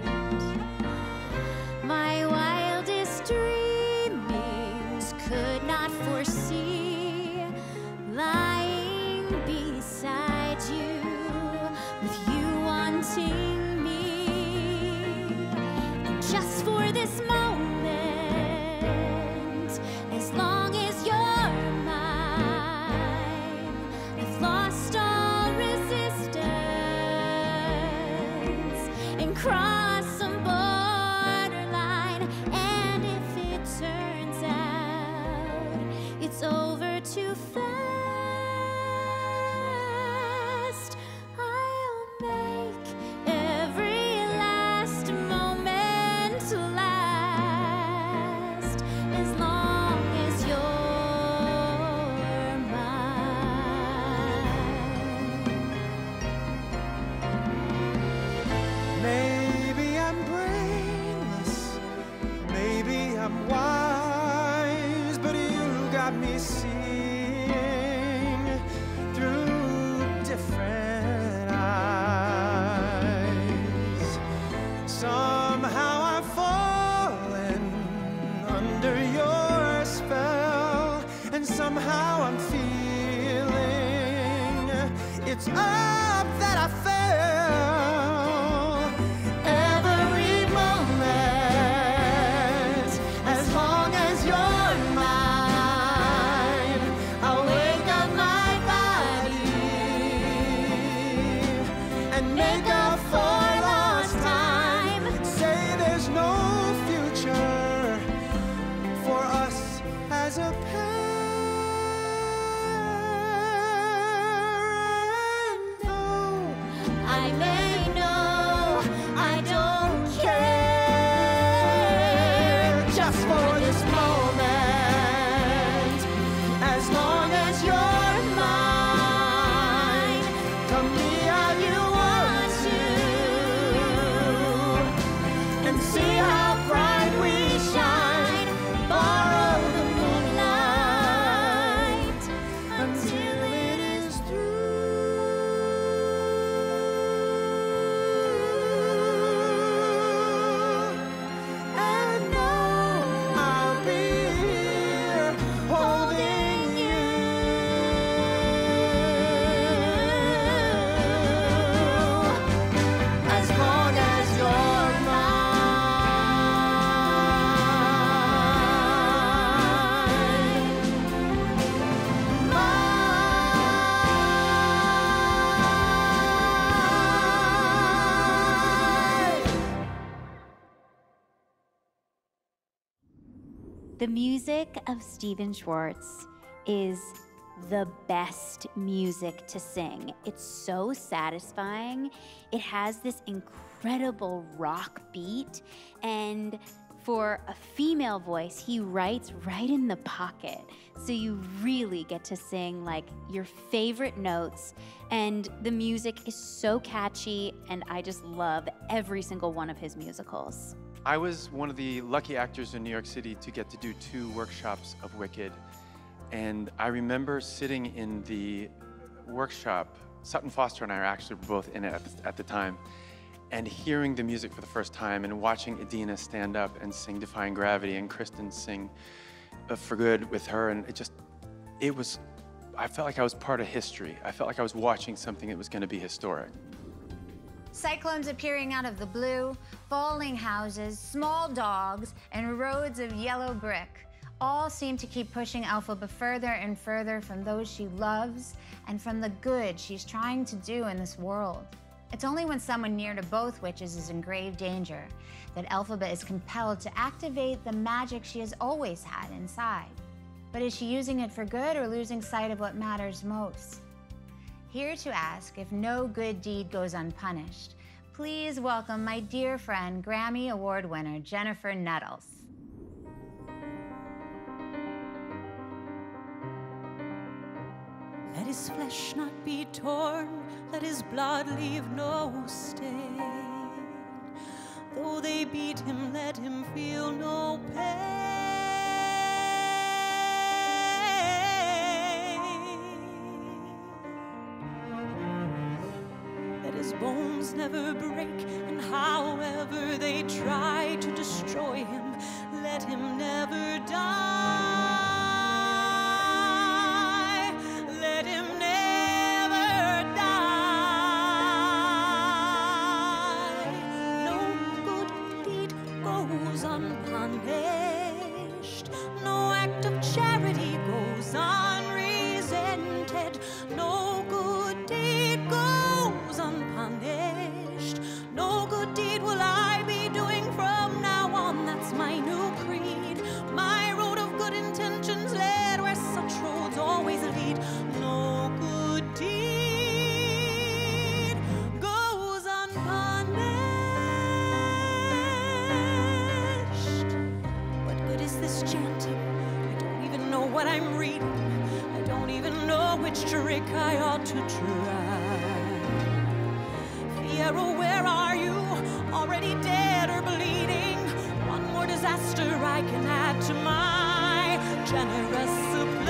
My wildest dreamings could not foresee lying beside you with you wanting me. Just for this moment, as long as you're mine, I've lost all resistance and crossed some borderline. And if it turns out it's over too fast, I'll make every last moment last, as long as you're mine. Maybe I'm brainless, maybe I'm wise. got me seeing through different eyes. Somehow I've fallen under your spell, and somehow I'm feeling it's up that I fell. Every moment, as long as you're mine, I'll wake up my body and make up for lost time. Say there's no future for us as a pair. I may know I don't care, just for this moment, as long as you're mine. Come be how you want to, and see how bright we shine. Borrow the moonlight until it is through. And know I'll be here holding you, as long as you're The music of Stephen Schwartz is the best music to sing. It's so satisfying. It has this incredible rock beat, and for a female voice, he writes right in the pocket. So you really get to sing like your favorite notes, and the music is so catchy, and I just love every single one of his musicals. I was one of the lucky actors in New York City to get to do two workshops of Wicked. And I remember sitting in the workshop, Sutton Foster and I are actually both in it at the, at the time, and hearing the music for the first time and watching Idina stand up and sing Defying Gravity and Kristin sing uh, For Good with her. And it just, it was, I felt like I was part of history. I felt like I was watching something that was going to be historic. Cyclones appearing out of the blue, falling houses, small dogs, and roads of yellow brick all seem to keep pushing Elphaba further and further from those she loves and from the good she's trying to do in this world. It's only when someone near to both witches is in grave danger that Elphaba is compelled to activate the magic she has always had inside. But is she using it for good or losing sight of what matters most? Here to ask if no good deed goes unpunished, please welcome my dear friend, Grammy Award winner, Jennifer Nettles. Let his flesh not be torn, let his blood leave no stain. Though they beat him, let him feel no pain. Let his bones never break, and however they try to destroy him, let him never die. Let him never die. No good deed goes unpunished. No act of charity goes unresented. No good deed goes unpunished. No good deed will I be doing from now on. That's my new creed. My road of good intentions led where such roads always lead. No good deed goes unpunished. What good is this chanting? I don't even know what I'm reading. I don't even know which trick I ought to try. Fiyero, where are you? Already dead or bleeding? One more disaster I can add to my generous supply.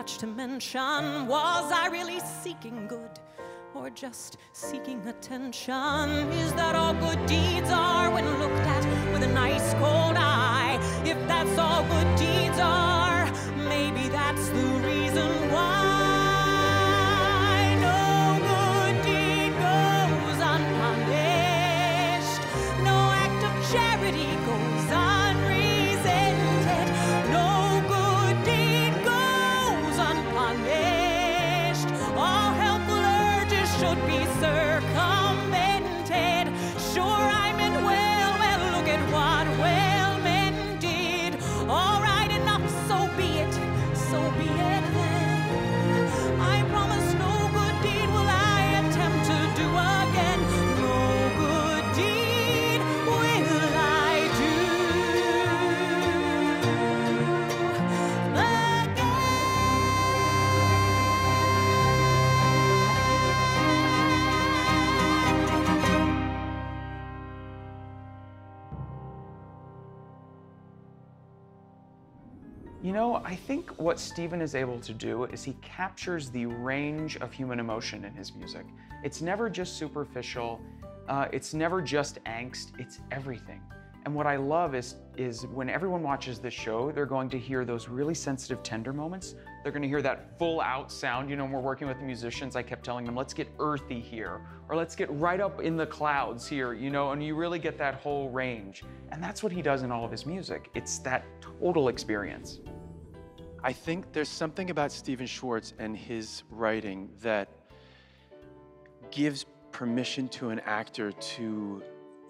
much to mention. Was I really seeking good, or just seeking attention? Is that all good deeds are when looked at with a nice cold eye? If that's all good deeds are, maybe that's the reason why. No good deed goes unpunished. No act of charity goes unresented. No good deed goes unpunished. All helpful urges should be circumvented. Sure, I meant well, well, look at what well men did. All right, enough, so be it, so be it then. I promise no good deed will I attempt to do again. No good deed will I You know, I think what Stephen is able to do is he captures the range of human emotion in his music. It's never just superficial, uh, it's never just angst, it's everything. And what I love is, is when everyone watches this show, they're going to hear those really sensitive, tender moments. They're gonna hear that full out sound. You know, when we're working with the musicians, I kept telling them, let's get earthy here, or let's get right up in the clouds here, you know, and you really get that whole range. And that's what he does in all of his music. It's that total experience. I think there's something about Stephen Schwartz and his writing that gives permission to an actor to,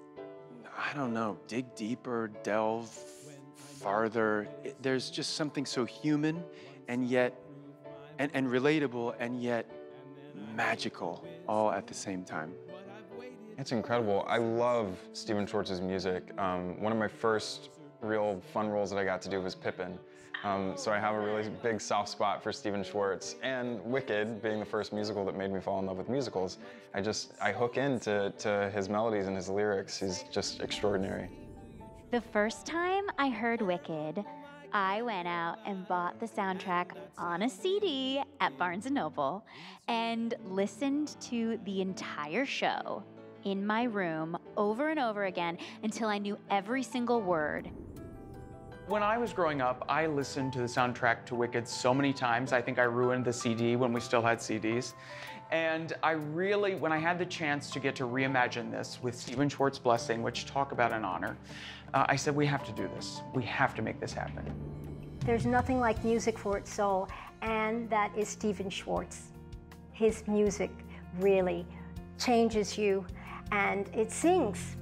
I don't know, dig deeper, delve farther. It, there's just something so human and yet, and, and relatable and yet magical all at the same time. It's incredible. I love Stephen Schwartz's music. Um, one of my first real fun roles that I got to do was Pippin. Um, so I have a really big soft spot for Stephen Schwartz, and Wicked being the first musical that made me fall in love with musicals. I just, I hook into to his melodies and his lyrics. He's just extraordinary. The first time I heard Wicked, I went out and bought the soundtrack on a C D at Barnes and Noble and listened to the entire show in my room over and over again until I knew every single word. When I was growing up, I listened to the soundtrack to Wicked so many times. I think I ruined the C D when we still had C Ds. And I really, when I had the chance to get to reimagine this with Stephen Schwartz's blessing, which talk about an honor, uh, I said, we have to do this. We have to make this happen. There's nothing like music for its soul, and that is Stephen Schwartz. His music really changes you, and it sings.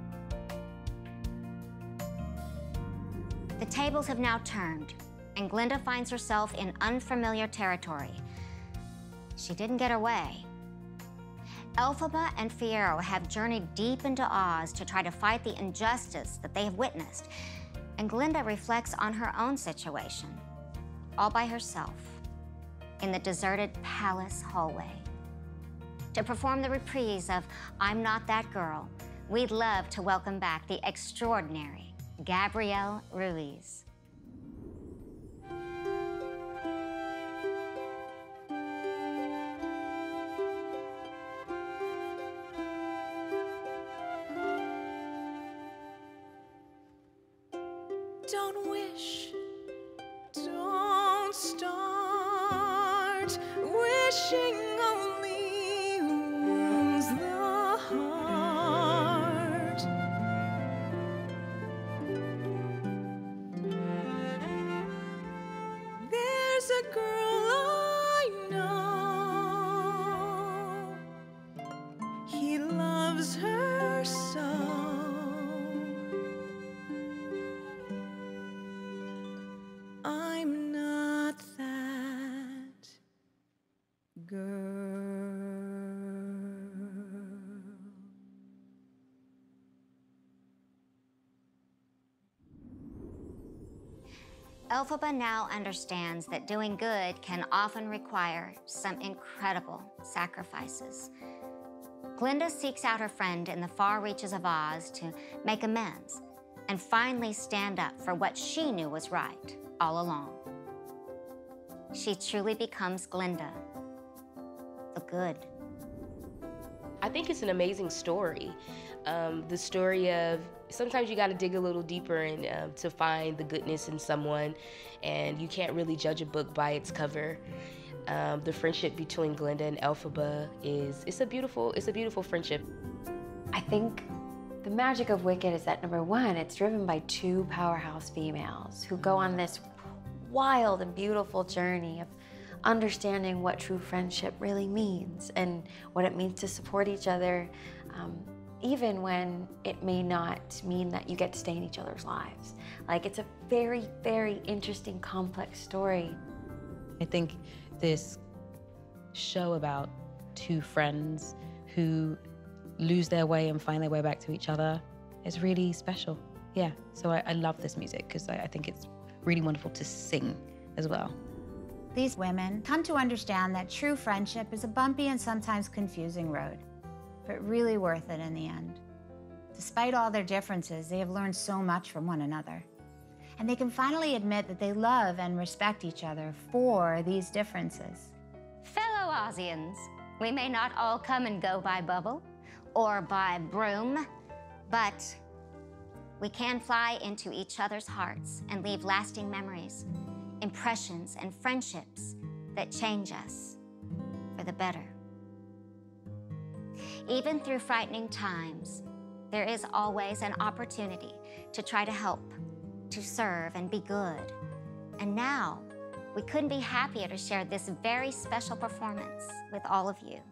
The tables have now turned, and Glinda finds herself in unfamiliar territory. She didn't get her way. Elphaba and Fiyero have journeyed deep into Oz to try to fight the injustice that they have witnessed, and Glinda reflects on her own situation, all by herself, in the deserted palace hallway. To perform the reprise of I'm Not That Girl, we'd love to welcome back the extraordinary Gabrielle Ruiz. Don't wish, don't start wishing only wounds the heart. There's a girl I know, he loves her so. I'm not that girl. Elphaba now understands that doing good can often require some incredible sacrifices. Glinda seeks out her friend in the far reaches of Oz to make amends and finally stand up for what she knew was right all along. she truly becomes Glinda, the good. I think it's an amazing story. Um, the story of sometimes you got to dig a little deeper and uh, to find the goodness in someone, and you can't really judge a book by its cover. Um, the friendship between Glinda and Elphaba is it's a beautiful it's a beautiful friendship. I think the magic of Wicked is that, number one, it's driven by two powerhouse females who go on this wild and beautiful journey of understanding what true friendship really means and what it means to support each other, um, even when it may not mean that you get to stay in each other's lives. Like, it's a very, very interesting, complex story. I think this show about two friends who lose their way and find their way back to each other is really special. Yeah, so I, I love this music because I, I think it's really wonderful to sing as well. These women come to understand that true friendship is a bumpy and sometimes confusing road, but really worth it in the end. Despite all their differences, they have learned so much from one another. And they can finally admit that they love and respect each other for these differences. Fellow Ozians, we may not all come and go by bubble or by broom, but we can fly into each other's hearts and leave lasting memories, impressions, and friendships that change us for the better. Even through frightening times, there is always an opportunity to try to help, to serve, and be good. And now, we couldn't be happier to share this very special performance with all of you.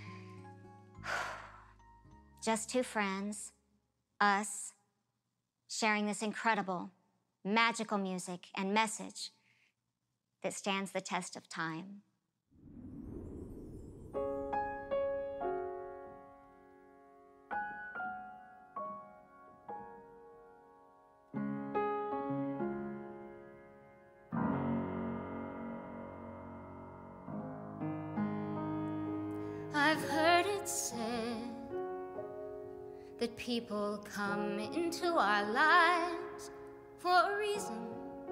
Just two friends, us, sharing this incredible, magical music and message that stands the test of time. I've heard it said that people come into our lives for a reason,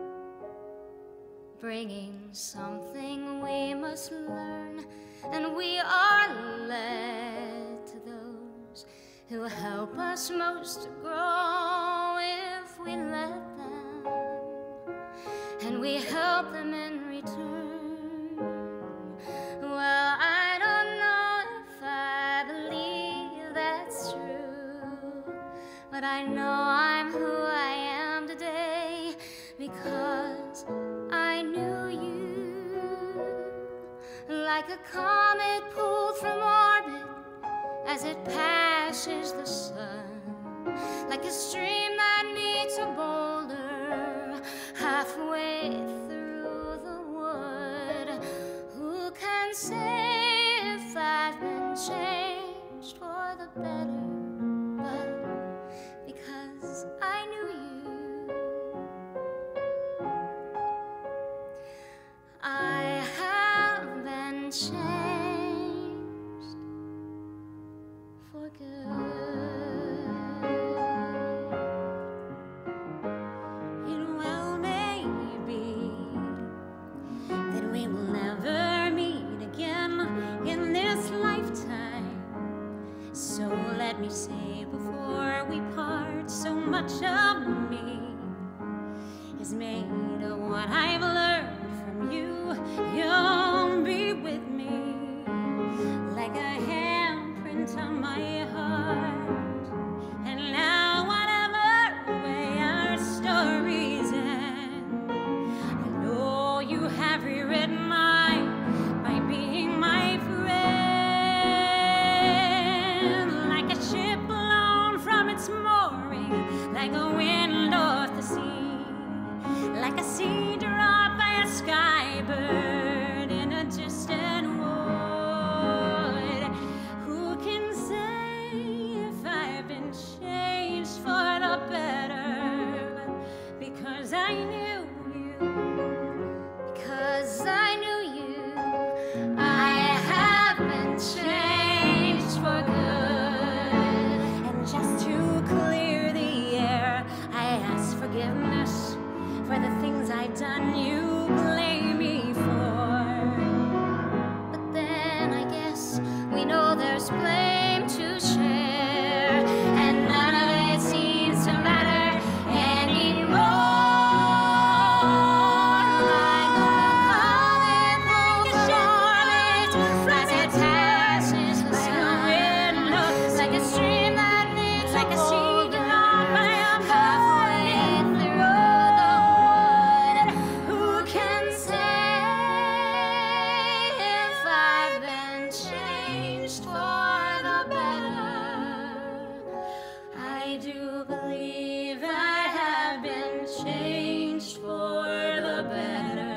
bringing something we must learn, and we are led to those who help us most to grow if we let them, and we help them in return. Well, I don't know if I believe that's true, but I know I'm who I am today because I knew you. Like a comet pulled from orbit as it passes the sun, like a stream that meets a boulder halfway through the wood. Who can say if I've been changed for the better? But because I knew you, I have been changed for good. It well may be that we will never meet again in this lifetime. So let me say before we part, so much of me is made of what I've learned from you. You'll be with me like a handprint on my heart. And now whatever way our stories end, I know you have rewritten mine by being my friend. Like a ship blown from its mooring, like a wind much blame to share, and none of it seems to matter anymore. Like a comic book garment that attaches to the window, like a stream that needs like a stream along by a halfway through the wood. Who can say if I've been changed for the better? I do believe I have been changed for the better.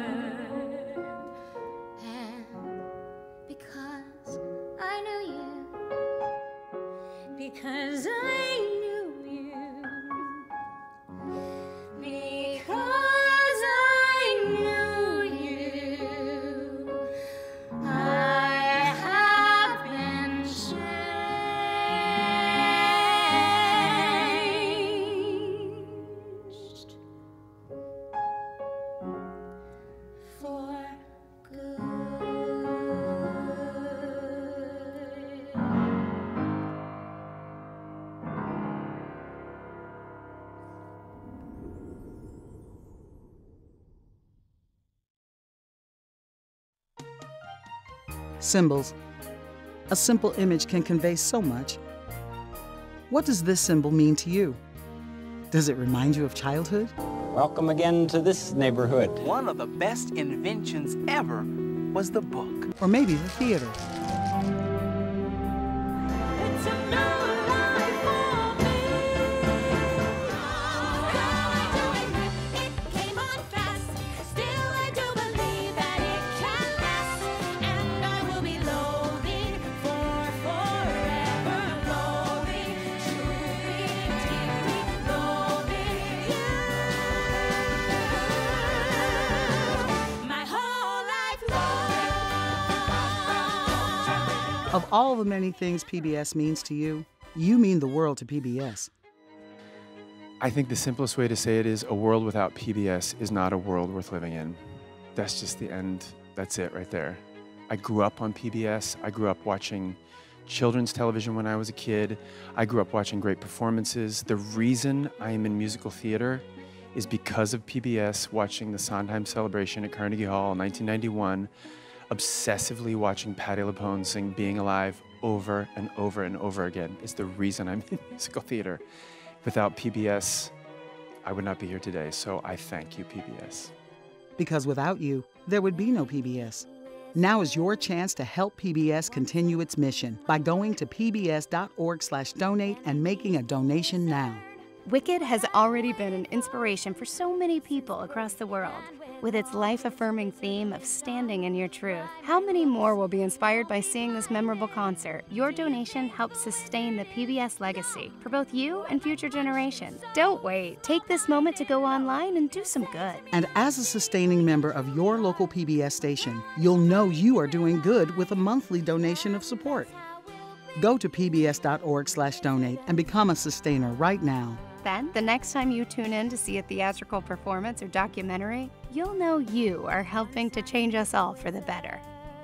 And because I knew you, because I knew you, because I knew you, I have been changed for good. Symbols. A simple image can convey so much. What does this symbol mean to you? Does it remind you of childhood? Welcome again to this neighborhood. One of the best inventions ever was the book. Or maybe the theater? Of all the many things P B S means to you, you mean the world to P B S. I think the simplest way to say it is a world without P B S is not a world worth living in. That's just the end. That's it right there. I grew up on P B S. I grew up watching children's television when I was a kid. I grew up watching great performances. The reason I am in musical theater is because of P B S, watching the Sondheim Celebration at Carnegie Hall in nineteen ninety-one, obsessively watching Patti LuPone sing Being Alive over and over and over again is the reason I'm in musical theater. Without P B S, I would not be here today, so I thank you, P B S. Because without you, there would be no P B S. Now is your chance to help P B S continue its mission by going to p b s dot org slash donate and making a donation now. Wicked has already been an inspiration for so many people across the world. With its life-affirming theme of standing in your truth, how many more will be inspired by seeing this memorable concert? Your donation helps sustain the P B S legacy for both you and future generations. Don't wait. Take this moment to go online and do some good. And as a sustaining member of your local P B S station, you'll know you are doing good with a monthly donation of support. Go to p b s dot org slash donate and become a sustainer right now. Then, the next time you tune in to see a theatrical performance or documentary, you'll know you are helping to change us all for the better.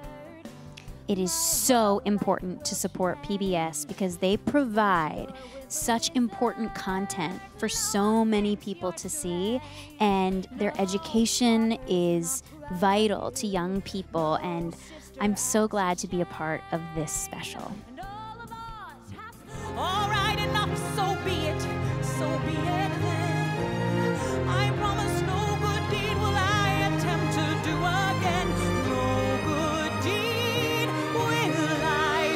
It is so important to support P B S because they provide such important content for so many people to see, and their education is vital to young people, and I'm so glad to be a part of this special. All right, enough, so be it, so be it then. I promise no good deed will I attempt to do again. No good deed will I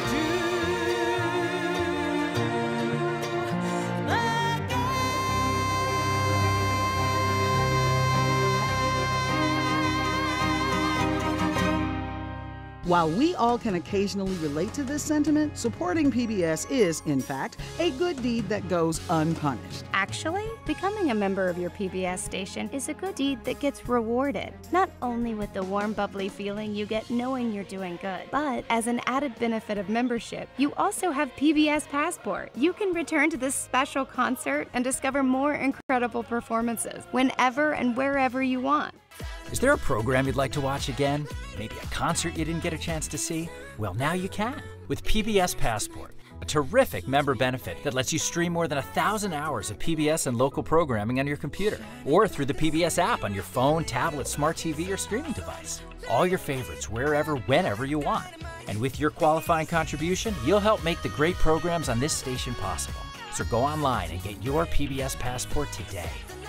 While we all can occasionally relate to this sentiment, supporting P B S is, in fact, a good deed that goes unpunished. Actually, becoming a member of your P B S station is a good deed that gets rewarded, not only with the warm, bubbly feeling you get knowing you're doing good, but as an added benefit of membership, you also have P B S Passport. You can return to this special concert and discover more incredible performances whenever and wherever you want. Is there a program you'd like to watch again? Maybe a concert you didn't get a chance to see? Well, now you can with P B S Passport, a terrific member benefit that lets you stream more than a thousand hours of P B S and local programming on your computer or through the P B S app on your phone, tablet, smart T V, or streaming device. All your favorites wherever, whenever you want. And with your qualifying contribution, you'll help make the great programs on this station possible. So go online and get your P B S Passport today.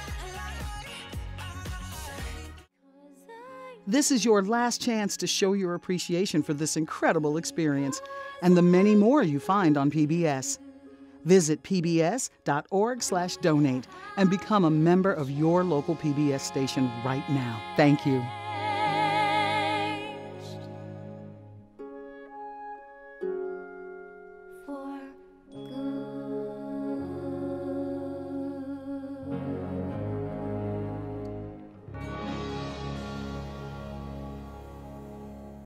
This is your last chance to show your appreciation for this incredible experience and the many more you find on P B S. Visit p b s dot org slash donate and become a member of your local P B S station right now. Thank you.